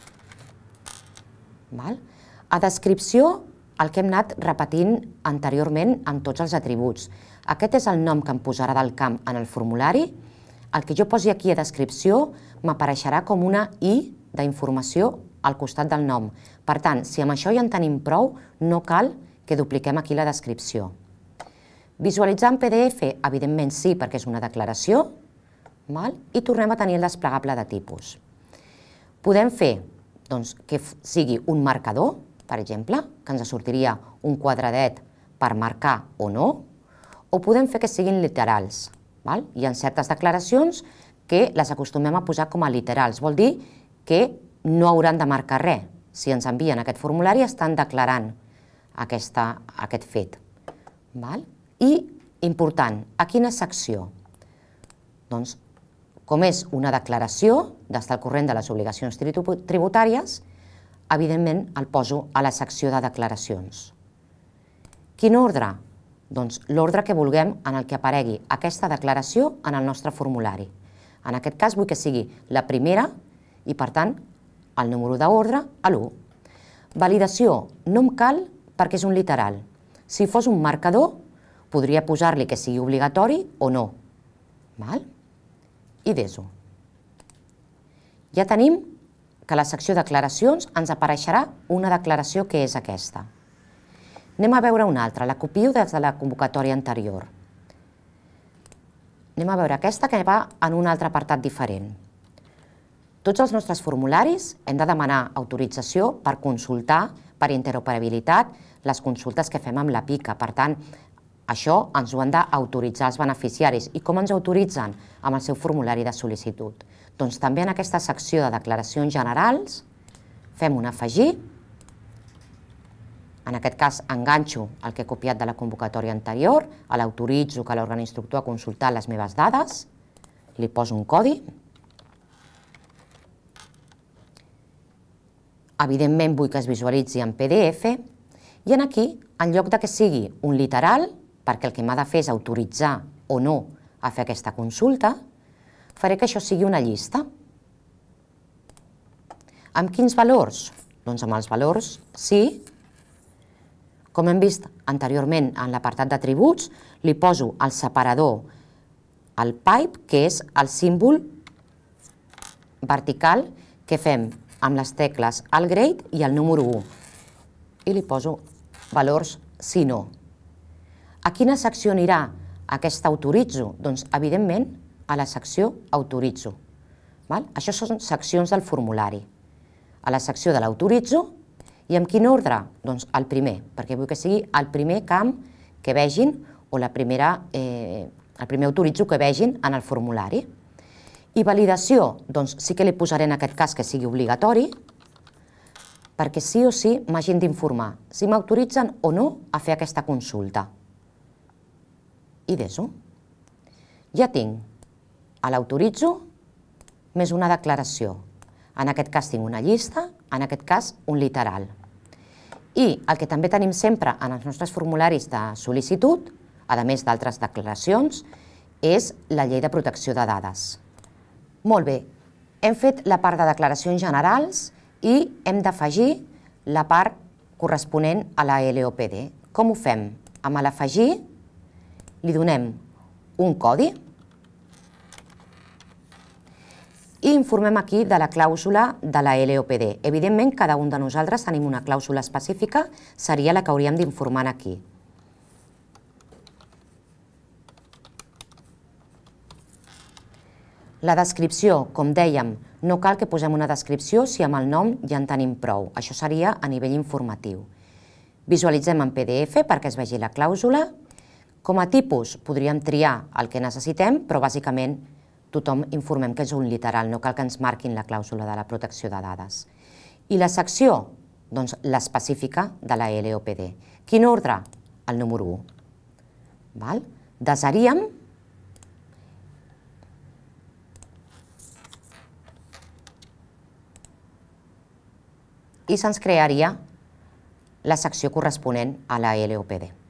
A descripció, el que hem anat repetint anteriorment en tots els atributs. Aquest és el nom que em posarà del camp en el formulari. El que jo posi aquí a descripció m'apareixerà com una I d'informació al costat del nom. Per tant, si amb això ja en tenim prou, no cal que dupliquem aquí la descripció. Visualitzar en P D F, evidentment sí, perquè és una declaració, i tornem a tenir el desplegable de tipus. Podem fer que sigui un marcador, per exemple, que ens sortiria un quadradet per marcar o no, o podem fer que siguin literals. Hi ha certes declaracions que les acostumem a posar com a literals, vol dir que no hauran de marcar res. Si ens envien aquest formulari estan declarant aquest fet. I, important, a quina secció? Doncs Com és una declaració d'estar al corrent de les obligacions tributàries, evidentment el poso a la secció de declaracions. Quin ordre? Doncs l'ordre que vulguem en el que aparegui aquesta declaració en el nostre formulari. En aquest cas vull que sigui la primera i, per tant, el número d'ordre a l'u. Validació no em cal perquè és un literal. Si fos un marcador, podria posar-li que sigui obligatori o no. I deso. Ja tenim que a la secció declaracions ens apareixerà una declaració que és aquesta. Anem a veure una altra, la copio des de la convocatòria anterior. Anem a veure aquesta que va en un altre apartat diferent. Tots els nostres formularis hem de demanar autorització per consultar, per interoperabilitat, les consultes que fem amb la pica. Per tant, això ens ho han d'autoritzar els beneficiaris. I com ens autoritzen? Amb el seu formulari de sol·licitud. Doncs també en aquesta secció de declaracions generals fem un afegir. En aquest cas enganxo el que he copiat de la convocatòria anterior, l'autoritzo que l'òrgan instructor ha consultat les meves dades, li poso un codi. Evidentment vull que es visualitzi en P D F i aquí, en lloc de que sigui un literal, perquè el que m'ha de fer és autoritzar o no a fer aquesta consulta, faré que això sigui una llista. Amb quins valors? Doncs amb els valors sí. Com hem vist anteriorment en l'apartat d'atributs, li poso el separador, el pipe, que és el símbol vertical que fem amb les tecles el grade i el número u. I li poso valors si no. A quina secció anirà aquest autoritzo? Doncs, evidentment, a la secció autoritzo. Això són seccions del formulari. A la secció de l'autoritzo. I en quin ordre? Doncs el primer, perquè vull que sigui el primer camp que vegin o el primer autoritzo que vegin en el formulari. I validació, doncs sí que li posaré en aquest cas que sigui obligatori, perquè sí o sí m'hagin d'informar si m'autoritzen o no a fer aquesta consulta. I deso. Ja tinc l'autoritzo més una declaració. En aquest cas tinc una llista, en aquest cas un literal. I el que també tenim sempre en els nostres formularis de sol·licitud, a més d'altres declaracions, és la llei de protecció de dades. Molt bé, hem fet la part de declaracions generals i hem d'afegir la part corresponent a la L O P D. Com ho fem? Amb l'afegir li donem un codi i informem aquí de la clàusula de la L O P D. Evidentment, cada un de nosaltres tenim una clàusula específica, seria la que hauríem d'informar aquí. La descripció, com dèiem, no cal que posem una descripció si amb el nom ja en tenim prou. Això seria a nivell informatiu. Visualitzem en P D F perquè es vegi la clàusula. Com a tipus podríem triar el que necessitem, però bàsicament tothom informem que és un literal, no cal que ens marquin la clàusula de la protecció de dades. I la secció? Doncs l'específica de la L O P D. Quin ordre? El número u. Desaríem i se'ns crearia la secció corresponent a la L O P D.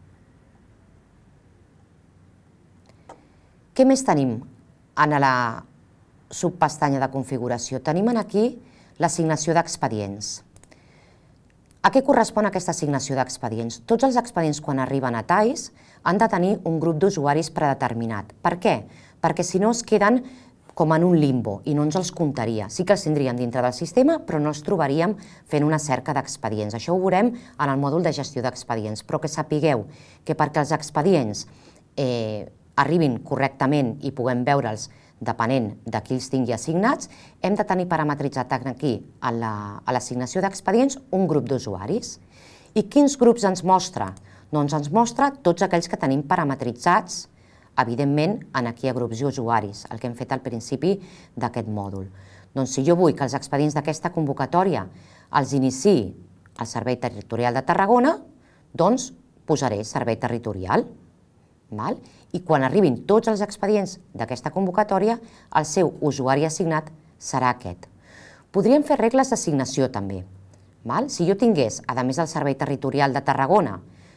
Què més tenim en la subpestanya de configuració? Tenim aquí l'assignació d'expedients. A què correspon aquesta assignació d'expedients? Tots els expedients, quan arriben a T A I S, han de tenir un grup d'usuaris predeterminat. Per què? Perquè si no es queden com en un limbo i no ens els comptaria. Sí que els tindríem dintre del sistema, però no els trobaríem fent una cerca d'expedients. Això ho veurem en el mòdul de gestió d'expedients, però que sapigueu que perquè els expedients eh, arribin correctament i puguem veure'ls depenent de qui els tingui assignats, hem de tenir parametritzat aquí a l'assignació d'expedients un grup d'usuaris. I quins grups ens mostra? Doncs ens mostra tots aquells que tenim parametritzats, evidentment, aquí a grups i usuaris, el que hem fet al principi d'aquest mòdul. Doncs si jo vull que els expedients d'aquesta convocatòria els iniciï el Servei Territorial de Tarragona, doncs posaré Servei Territorial. I quan arribin tots els expedients d'aquesta convocatòria, el seu usuari assignat serà aquest. Podríem fer regles d'assignació també. Si jo tingués, a més del Servei Territorial de Tarragona,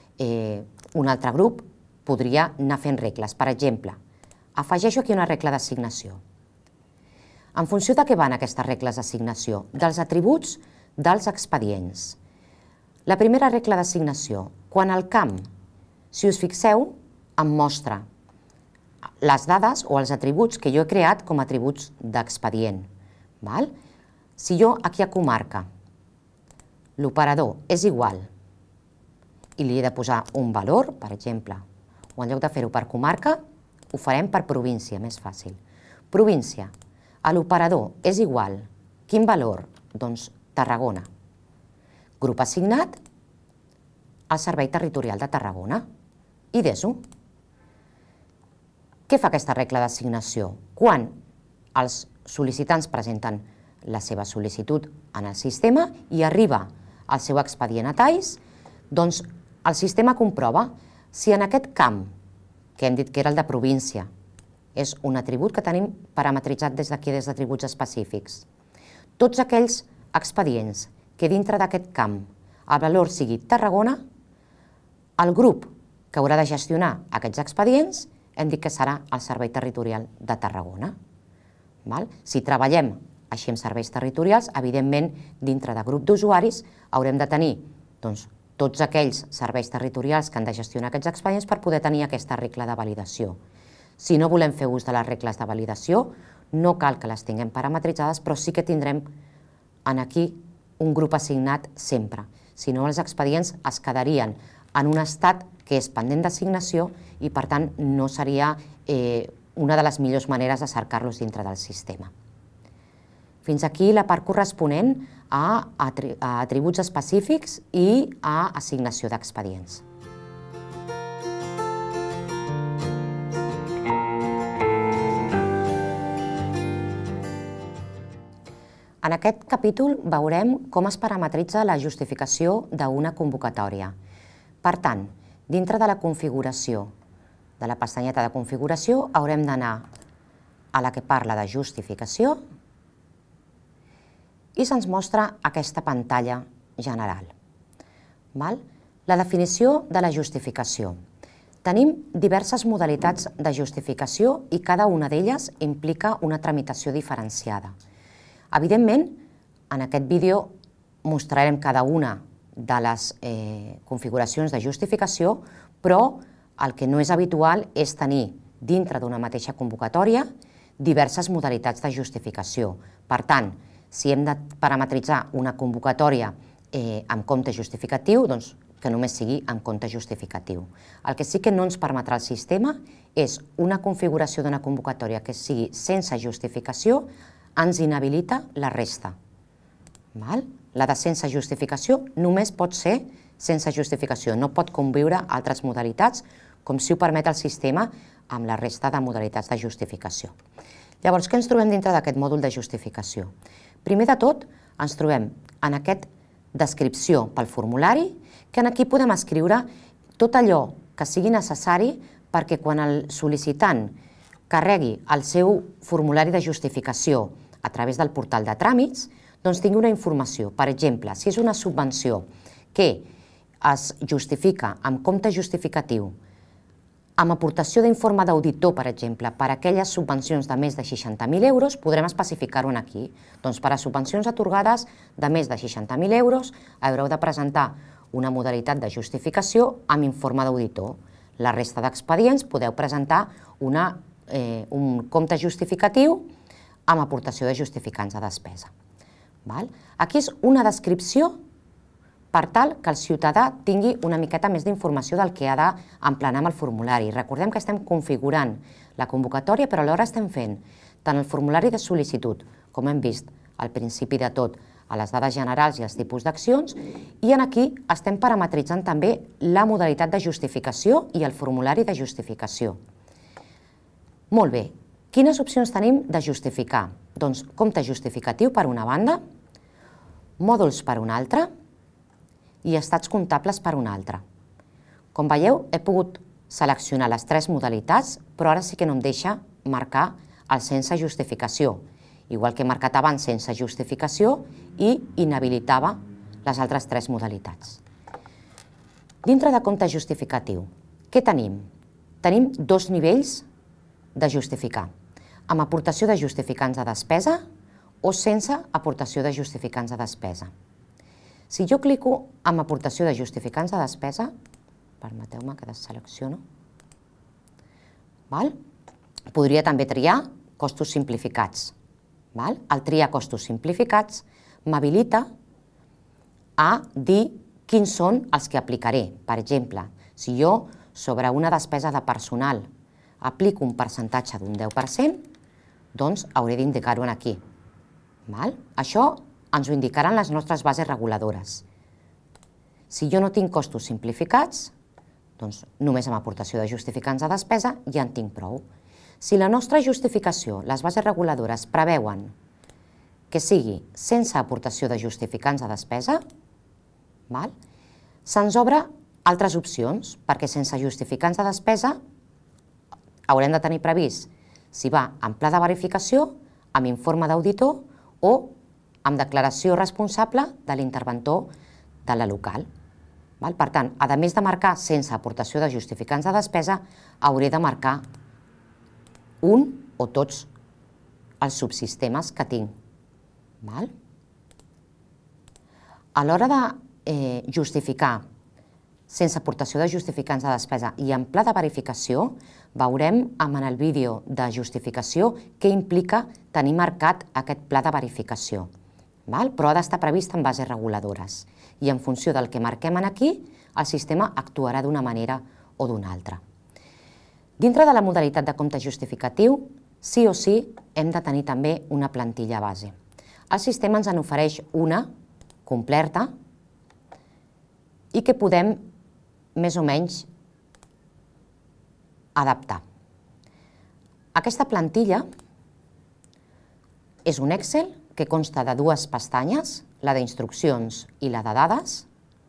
un altre grup, podria anar fent regles. Per exemple, afegeixo aquí una regla d'assignació. En funció de què van aquestes regles d'assignació? Dels atributs dels expedients. La primera regla d'assignació, quan el camp, si us fixeu, em mostra les dades o els atributs que jo he creat com a atributs d'expedient. Si jo aquí a comarca l'operador és igual i li he de posar un valor, per exemple, o en lloc de fer-ho per comarca, ho farem per província, més fàcil. Província, a l'operador és igual, quin valor? Doncs Tarragona. Grup assignat al Servei Territorial de Tarragona. I D E S U. Què fa aquesta regla d'assignació? Quan els sol·licitants presenten la seva sol·licitud en el sistema i arriba el seu expedient a talls, doncs el sistema comprova si en aquest camp, que hem dit que era el de província, és un atribut que tenim parametritzat des d'aquí, des d'atributs específics. Tots aquells expedients que dintre d'aquest camp el valor sigui Tarragona, el grup que haurà de gestionar aquests expedients hem dit que serà el Servei Territorial de Tarragona. Si treballem així amb serveis territorials, evidentment, dintre de grup d'usuaris haurem de tenir tots aquells serveis territorials que han de gestionar aquests expedients per poder tenir aquesta regla de validació. Si no volem fer ús de les regles de validació, no cal que les tinguem parametritzades, però sí que tindrem aquí un grup assignat sempre. Si no, els expedients es quedarien en un estat que és pendent d'assignació i, per tant, no seria una de les millors maneres de cercar-los dintre del sistema. Fins aquí la part corresponent a atributs específics i a assignació d'expedients. En aquest capítol veurem com es parametritza la justificació d'una convocatòria. Per tant, dintre de la configuració, de la pestanyeta de configuració, haurem d'anar a la que parla de justificació i se'ns mostra aquesta pantalla general. La definició de la justificació. Tenim diverses modalitats de justificació i cada una d'elles implica una tramitació diferenciada. Evidentment, en aquest vídeo mostrarem cada una de les configuracions de justificació, però el que no és habitual és tenir dintre d'una mateixa convocatòria diverses modalitats de justificació. Per tant, si hem de parametritzar una convocatòria amb compte justificatiu, doncs que només sigui amb compte justificatiu. El que sí que no ens permetrà el sistema és una configuració d'una convocatòria que sigui sense justificació, ens inhabilita la resta. La de sense justificació només pot ser sense justificació, no pot conviure altres modalitats, com si ho permet el sistema amb la resta de modalitats de justificació. Llavors, què ens trobem dintre d'aquest mòdul de justificació? Primer de tot, ens trobem en aquesta descripció pel formulari, que aquí podem escriure tot allò que sigui necessari perquè quan el sol·licitant carregui el seu formulari de justificació a través del portal de tràmits, doncs tingui una informació. Per exemple, si és una subvenció que es justifica amb compte justificatiu, amb aportació d'informe d'auditor, per exemple, per a aquelles subvencions de més de seixanta mil euros, podrem especificar-ho aquí. Doncs per a subvencions atorgades de més de seixanta mil euros haureu de presentar una modalitat de justificació amb informe d'auditor. La resta d'expedients podeu presentar un compte justificatiu amb aportació de justificants de despesa. Aquí és una descripció per tal que el ciutadà tingui una miqueta més d'informació del que ha d'emplenar amb el formulari. Recordem que estem configurant la convocatòria, però alhora estem fent tant el formulari de sol·licitud, com hem vist al principi de tot, a les dades generals i els tipus d'accions, i aquí estem parametritzant també la modalitat de justificació i el formulari de justificació. Molt bé, quines opcions tenim de justificar? Doncs compte justificatiu per una banda, mòduls per una altra i estats comptables per una altra. Com veieu, he pogut seleccionar les tres modalitats, però ara sí que no em deixa marcar el sense justificació, igual que he marcat abans sense justificació i inhabilitava les altres tres modalitats. Dintre de compte justificatiu, què tenim? Tenim dos nivells de justificar, amb aportació de justificants de despesa o sense aportació de justificants de despesa. Si jo clico amb aportació de justificants de despesa, permeteu-me que deselecciono, podria també triar costos simplificats. El triar costos simplificats m'habilita a dir quins són els que aplicaré. Per exemple, si jo sobre una despesa de personal aplico un percentatge d'un deu per cent, doncs hauré d'indicar-ho aquí. Això ens ho indicaran les nostres bases reguladores. Si jo no tinc costos simplificats, doncs només amb aportació de justificants de despesa ja en tinc prou. Si la nostra justificació, les bases reguladores, preveuen que sigui sense aportació de justificants de despesa, se'ns obre altres opcions, perquè sense justificants de despesa haurem de tenir previst si va en pla de verificació, amb informe d'auditor o amb declaració responsable de l'interventor de la local. Per tant, a més de marcar sense aportació de justificants de despesa, hauré de marcar un o tots els subsistemes que tinc. A l'hora de justificar sense aportació de justificants de despesa i en pla de verificació, veurem en el vídeo de justificació què implica tenir marcat aquest pla de verificació. Però ha d'estar previst en bases reguladores i en funció del que marquem aquí, el sistema actuarà d'una manera o d'una altra. Dintre de la modalitat de compte justificatiu, sí o sí hem de tenir també una plantilla base. El sistema ens en ofereix una completa i que podem més o menys adaptar. Aquesta plantilla és un Excel que consta de dues pestanyes, la d'instruccions i la de dades,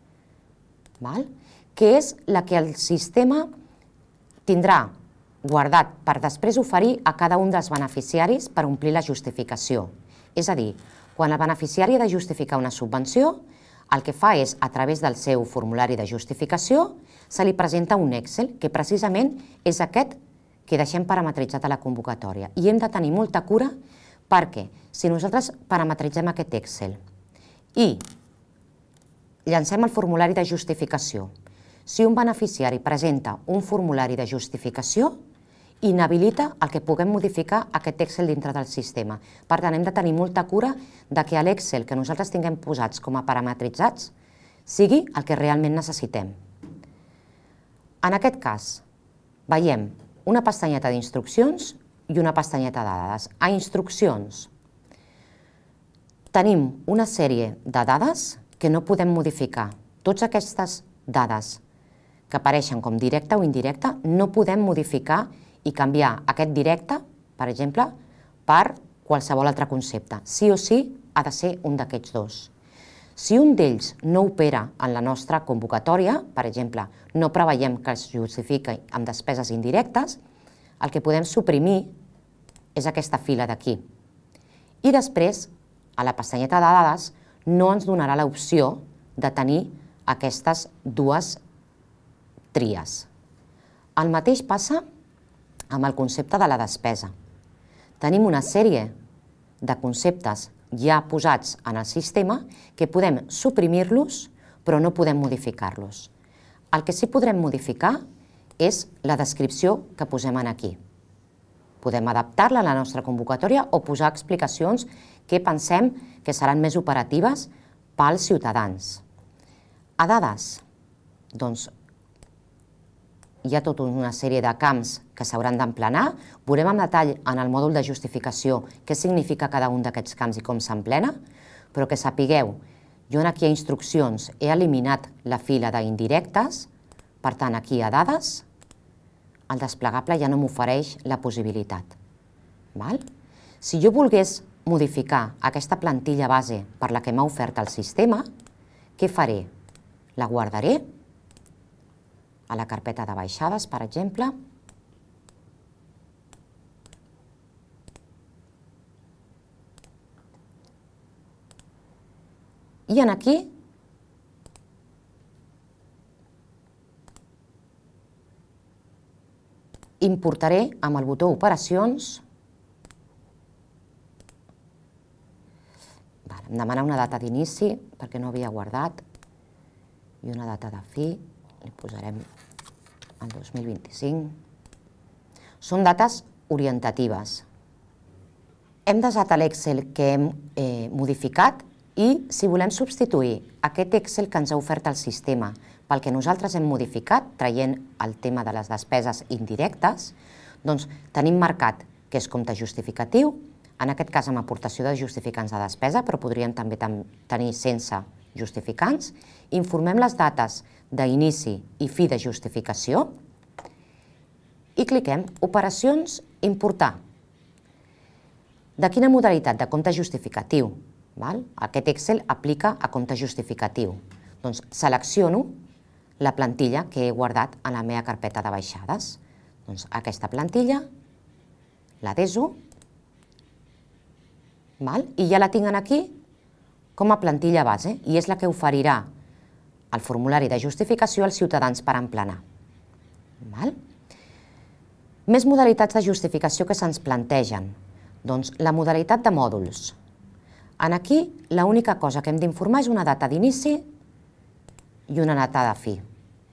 que és la que el sistema tindrà guardat per després oferir a cada un dels beneficiaris per omplir la justificació. És a dir, quan el beneficiari ha de justificar una subvenció, el que fa és, a través del seu formulari de justificació, se li presenta un Excel, que precisament és aquest que deixem parametritzat a la convocatòria. I hem de tenir molta cura perquè, si nosaltres parametritzem aquest Excel i llancem el formulari de justificació, si un beneficiari presenta un formulari de justificació, inhabilita el que puguem modificar aquest Excel dintre del sistema. Per tant, hem de tenir molta cura que l'Excel que nosaltres tinguem posats com a parametritzats sigui el que realment necessitem. En aquest cas, veiem una pestanyeta d'instruccions i una pestanyeta de dades. A instruccions tenim una sèrie de dades que no podem modificar. Totes aquestes dades que apareixen com directe o indirecte no podem modificar i canviar aquest directe, per exemple, per qualsevol altre concepte. Sí o sí ha de ser un d'aquests dos. Si un d'ells no opera en la nostra convocatòria, per exemple, no preveiem que es justifiqui amb despeses indirectes, el que podem suprimir és aquesta fila d'aquí. I després, a la pestanyeta de dades, no ens donarà l'opció de tenir aquestes dues tries. El mateix passa amb el concepte de la despesa. Tenim una sèrie de conceptes ja posats en el sistema que podem suprimir-los, però no podem modificar-los. El que sí podrem modificar és la descripció que posem aquí. Podem adaptar-la a la nostra convocatòria o posar explicacions que pensem que seran més operatives pels ciutadans. A dades, doncs, hi ha tota una sèrie de camps que s'hauran d'emplenar. Veurem en detall en el mòdul de justificació què significa cada un d'aquests camps i com s'emplena, però que sapigueu, jo aquí a instruccions he eliminat la fila d'indirectes, per tant aquí a dades, el desplegable ja no m'ofereix la possibilitat. Si jo volgués modificar aquesta plantilla base per la que m'ha ofert el sistema, què faré? La guardaré. a la carpeta de baixades, per exemple. I en aquí importaré amb el botó Operacions. Em demana una data d'inici, perquè no havia guardat, i una data de fi, li posarem el dos mil vint-i-cinc. Són dates orientatives. Hem desat l'Excel que hem modificat i si volem substituir aquest Excel que ens ha ofert el sistema pel que nosaltres hem modificat, traient el tema de les despeses indirectes, doncs tenim marcat que és compte justificatiu, en aquest cas amb aportació de justificants de despesa, però podríem també tenir sense justificants. Informem les dates d'inici i fi de justificació i cliquem Operacions, importar. De quina modalitat? De compte justificatiu. Aquest Excel aplica a compte justificatiu. Doncs selecciono la plantilla que he guardat en la meva carpeta de baixades. Doncs aquesta plantilla la deso i ja la tinc aquí com a plantilla base i és la que oferirà el formulari de justificació als ciutadans per emplenar. Més modalitats de justificació que se'ns plantegen. Doncs la modalitat de mòduls. Aquí l'única cosa que hem d'informar és una data d'inici i una data de fi.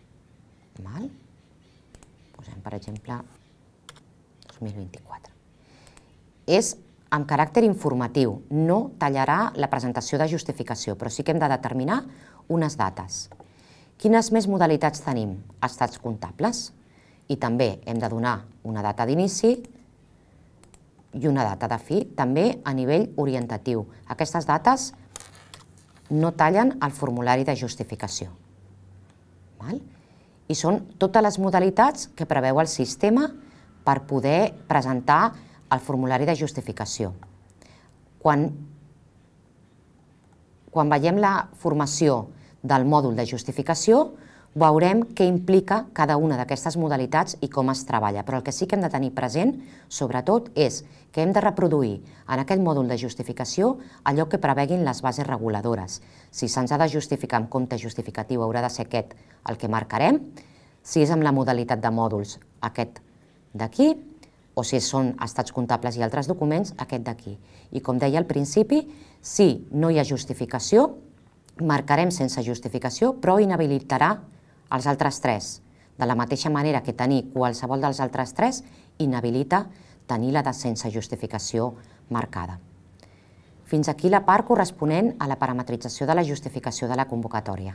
Posem, per exemple, dos mil vint-i-quatre. És amb caràcter informatiu, no tallarà la presentació de justificació, però sí que hem de determinar unes dates. Quines més modalitats tenim? Estats comptables. I també hem de donar una data d'inici i una data de fi, també a nivell orientatiu. Aquestes dates no tallen el formulari de justificació. I són totes les modalitats que preveu el sistema per poder presentar el formulari de justificació. Quan veiem la formació del mòdul de justificació, veurem què implica cada una d'aquestes modalitats i com es treballa. Però el que sí que hem de tenir present, sobretot, és que hem de reproduir en aquest mòdul de justificació allò que preveguin les bases reguladores. Si se'ns ha de justificar amb compte justificatiu, haurà de ser aquest el que marcarem. Si és amb la modalitat de mòduls, aquest d'aquí, o si són estats comptables i altres documents, aquest d'aquí. I com deia al principi, si no hi ha justificació, marcarem sense justificació, però inhabilitarà els altres tres. De la mateixa manera que tenir qualsevol dels altres tres inhabilita tenir la de sense justificació marcada. Fins aquí la part corresponent a la parametrització de la justificació de la convocatòria.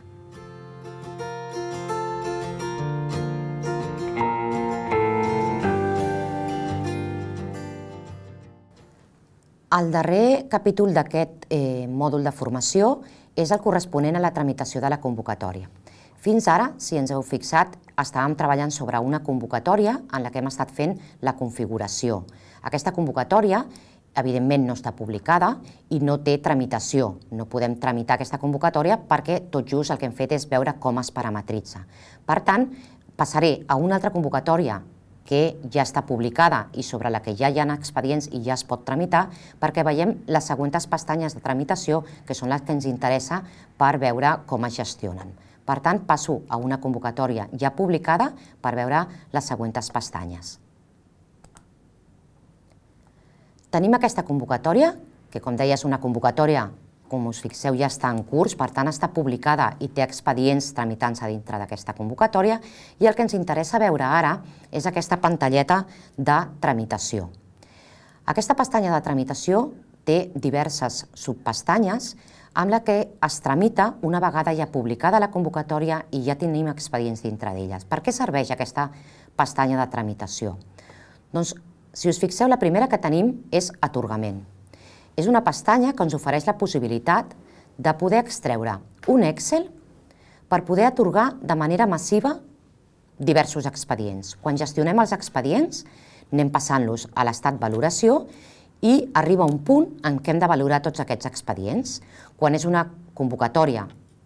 El darrer capítol d'aquest mòdul de formació és el corresponent a la tramitació de la convocatòria. Fins ara, si ens heu fixat, estàvem treballant sobre una convocatòria en la que hem estat fent la configuració. Aquesta convocatòria, evidentment, no està publicada i no té tramitació. No podem tramitar aquesta convocatòria perquè tot just el que hem fet és veure com es parametritza. Per tant, passaré a una altra convocatòria que ja està publicada i sobre la que ja hi ha expedients i ja es pot tramitar, perquè veiem les següents pestanyes de tramitació, que són les que ens interessa per veure com es gestionen. Per tant, passo a una convocatòria ja publicada per veure les següents pestanyes. Tenim aquesta convocatòria, que com deia és una convocatòria, com us fixeu, ja està en curs, per tant està publicada i té expedients tramitant-se dintre d'aquesta convocatòria, i el que ens interessa veure ara és aquesta pantalleta de tramitació. Aquesta pestanya de tramitació té diverses subpestanyes amb la que es tramita una vegada ja publicada la convocatòria i ja tenim expedients dintre d'elles. Per què serveix aquesta pestanya de tramitació? Doncs, si us fixeu, la primera que tenim és atorgament. És una pestanya que ens ofereix la possibilitat de poder extreure un Excel per poder atorgar de manera massiva diversos expedients. Quan gestionem els expedients, anem passant-los a l'estat valoració i arriba un punt en què hem de valorar tots aquests expedients. Quan és una convocatòria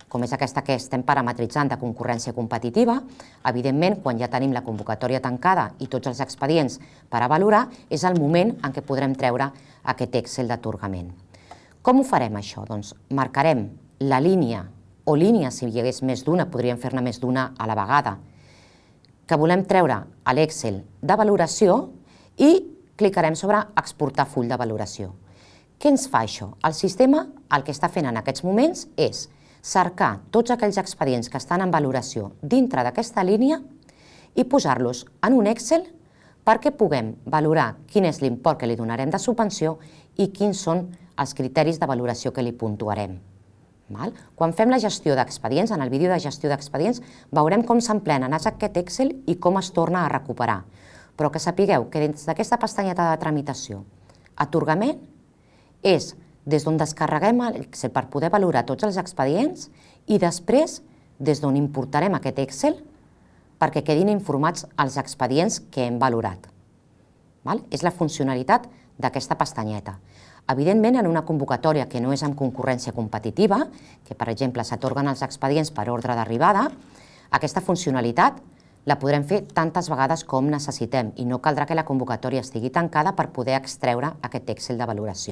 com és aquesta que estem parametritzant de concurrència competitiva, evidentment, quan ja tenim la convocatòria tancada i tots els expedients per a valorar, és el moment en què podrem treure aquest Excel d'atorgament. Com ho farem, això? Doncs marcarem la línia, o línia, si hi hagués més d'una, podríem fer-ne més d'una a la vegada, que volem treure a l'Excel de valoració i clicarem sobre exportar full de valoració. Què ens fa això? El sistema el que està fent en aquests moments és cercar tots aquells expedients que estan en valoració dintre d'aquesta línia i posar-los en un Excel perquè puguem valorar quin és l'import que li donarem de subvenció i quins són els criteris de valoració que li puntuarem. Quan fem la gestió d'expedients, en el vídeo de gestió d'expedients, veurem com s'emplena en aquest Excel i com es torna a recuperar. Però que sapigueu que dins d'aquesta pestanyeta de tramitació, atorgament és des d'on descarreguem l'Excel per poder valorar tots els expedients i després des d'on importarem aquest Excel perquè quedin informats els expedients que hem valorat. És la funcionalitat d'aquesta pestanyeta. Evidentment, en una convocatòria que no és en concurrència competitiva, que per exemple s'atorguen els expedients per ordre d'arribada, aquesta funcionalitat la podrem fer tantes vegades com necessitem i no caldrà que la convocatòria estigui tancada per poder extreure aquest Excel de valoració.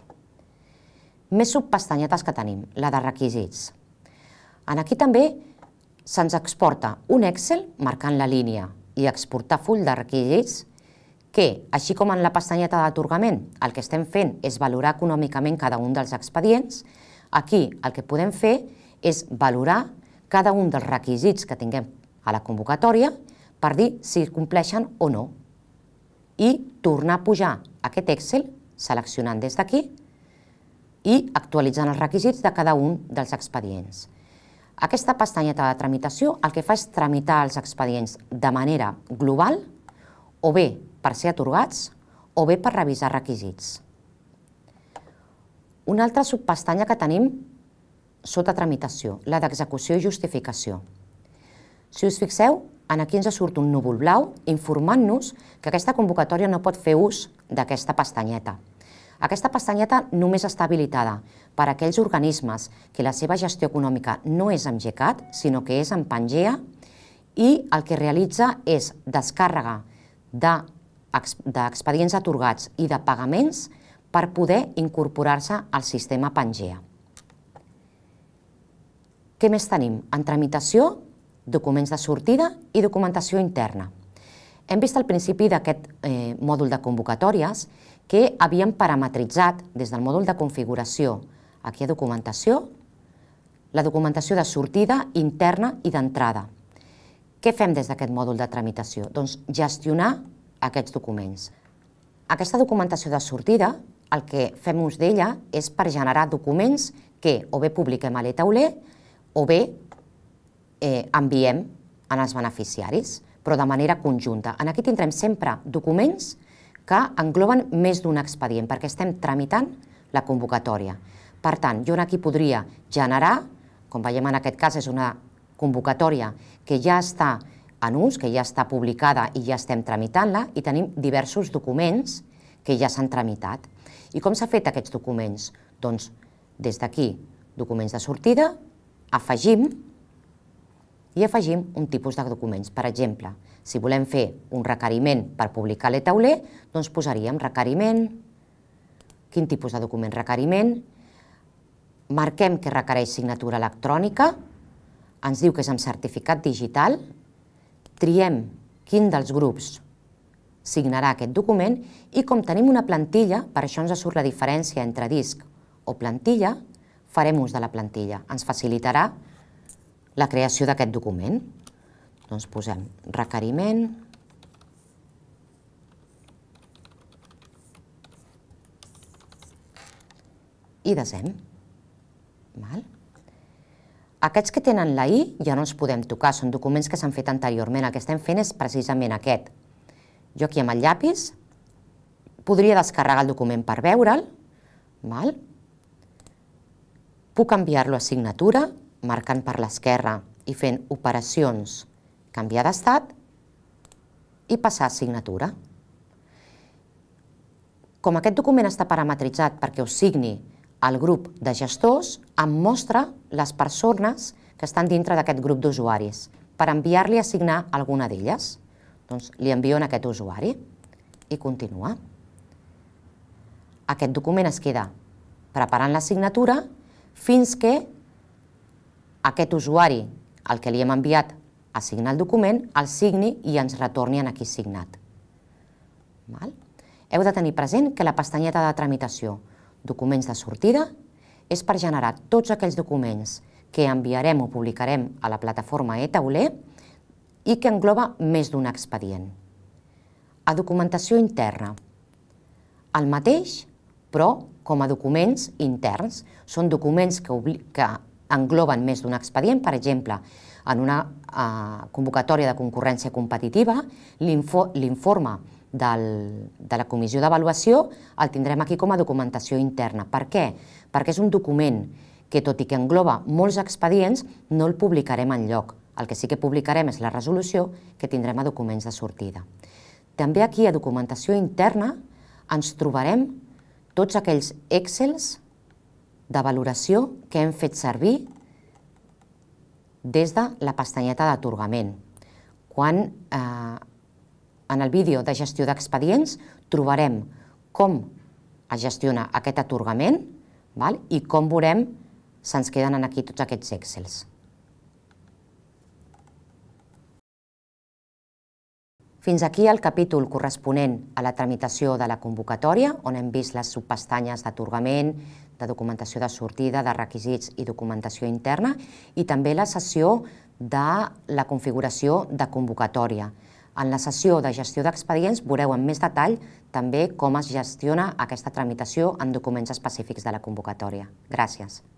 Més subpestanyetes que tenim, la de requisits. Aquí també se'ns exporta un Excel marcant la línia i exportar full de requisits que, així com en la pestanyeta d'atorgament, el que estem fent és valorar econòmicament cada un dels expedients, aquí el que podem fer és valorar cada un dels requisits que tinguem a la convocatòria per dir si compleixen o no i tornar a pujar aquest Excel seleccionant des d'aquí i actualitzant els requisits de cada un dels expedients. Aquesta pestanyeta de tramitació el que fa és tramitar els expedients de manera global o bé per ser atorgats o bé per revisar requisits. Una altra subpestanya que tenim sota tramitació, la d'execució i justificació. Si us fixeu, aquí ens surt un núvol blau informant-nos que aquesta convocatòria no pot fer ús d'aquesta pestanyeta. Aquesta pestanyeta només està habilitada per a aquells organismes que la seva gestió econòmica no és amb GECAT, sinó que és amb Pangea i el que realitza és descàrrega d'expedients atorgats i de pagaments per poder incorporar-se al sistema Pangea. Què més tenim? En tramitació, documents de sortida i documentació interna. Hem vist al principi d'aquest mòdul de convocatòries que havíem parametritzat des del mòdul de configuració, aquí a documentació, la documentació de sortida, interna i d'entrada. Què fem des d'aquest mòdul de tramitació? Doncs gestionar aquests documents. Aquesta documentació de sortida, el que fem ús d'ella és per generar documents que o bé publiquem a l'e-tauler o bé enviem als beneficiaris, però de manera conjunta. Aquí tindrem sempre documents que engloben més d'un expedient, perquè estem tramitant la convocatòria. Per tant, jo aquí podria generar, com veiem en aquest cas és una convocatòria que ja està en ús, que ja està publicada i ja estem tramitant-la, i tenim diversos documents que ja s'han tramitat. I com s'ha fet aquests documents? Doncs des d'aquí, documents de sortida, afegim i afegim un tipus de documents. Per exemple, si volem fer un requeriment per publicar a l'e-tauler, doncs posaríem requeriment, quin tipus de document requeriment, marquem que requereix signatura electrònica, ens diu que és amb certificat digital, triem quin dels grups signarà aquest document i com tenim una plantilla, per això ens surt la diferència entre disc o plantilla, farem ús de la plantilla. Ens facilitarà la creació d'aquest document. Doncs posem requeriment i desem. Aquests que tenen la I ja no els podem tocar, són documents que s'han fet anteriorment. El que estem fent és precisament aquest. Jo aquí amb el llapis podria descarregar el document per veure'l. Puc enviar-lo a signatura, marcant per l'esquerra i fent operacions, canviar d'estat i passar a signatura. Com aquest document està parametritzat perquè ho signi el grup de gestors em mostra les persones que estan dintre d'aquest grup d'usuaris per enviar-li a assignar alguna d'elles. Doncs li envio a aquest usuari i continua. Aquest document es queda preparant la signatura fins que aquest usuari, al que li hem enviat a signar el document, el signi i ens retorni aquí signat. Heu de tenir present que la pestanyeta de tramitació, documents de sortida, és per generar tots aquells documents que enviarem o publicarem a la plataforma e-tauler i que engloba més d'un expedient. A documentació interna, el mateix, però com a documents interns. Són documents que engloben més d'un expedient. Per exemple, en una convocatòria de concurrència competitiva, l'informe de la comissió d'avaluació el tindrem aquí com a documentació interna. Per què? Perquè és un document que, tot i que engloba molts expedients, no el publicarem enlloc. El que sí que publicarem és la resolució que tindrem a documents de sortida. També aquí, a documentació interna, ens trobarem tots aquells Excels de valoració que hem fet servir des de la pestanyeta d'atorgament. Quan en el vídeo de gestió d'expedients trobarem com es gestiona aquest atorgament i com veurem se'ns queden aquí tots aquests Excels. Fins aquí el capítol corresponent a la tramitació de la convocatòria, on hem vist les subpestanyes d'atorgament, de documentació de sortida, de requisits i documentació interna, i també la sessió de la configuració de convocatòria. En la sessió de gestió d'expedients veureu en més detall també com es gestiona aquesta tramitació en documents específics de la convocatòria. Gràcies.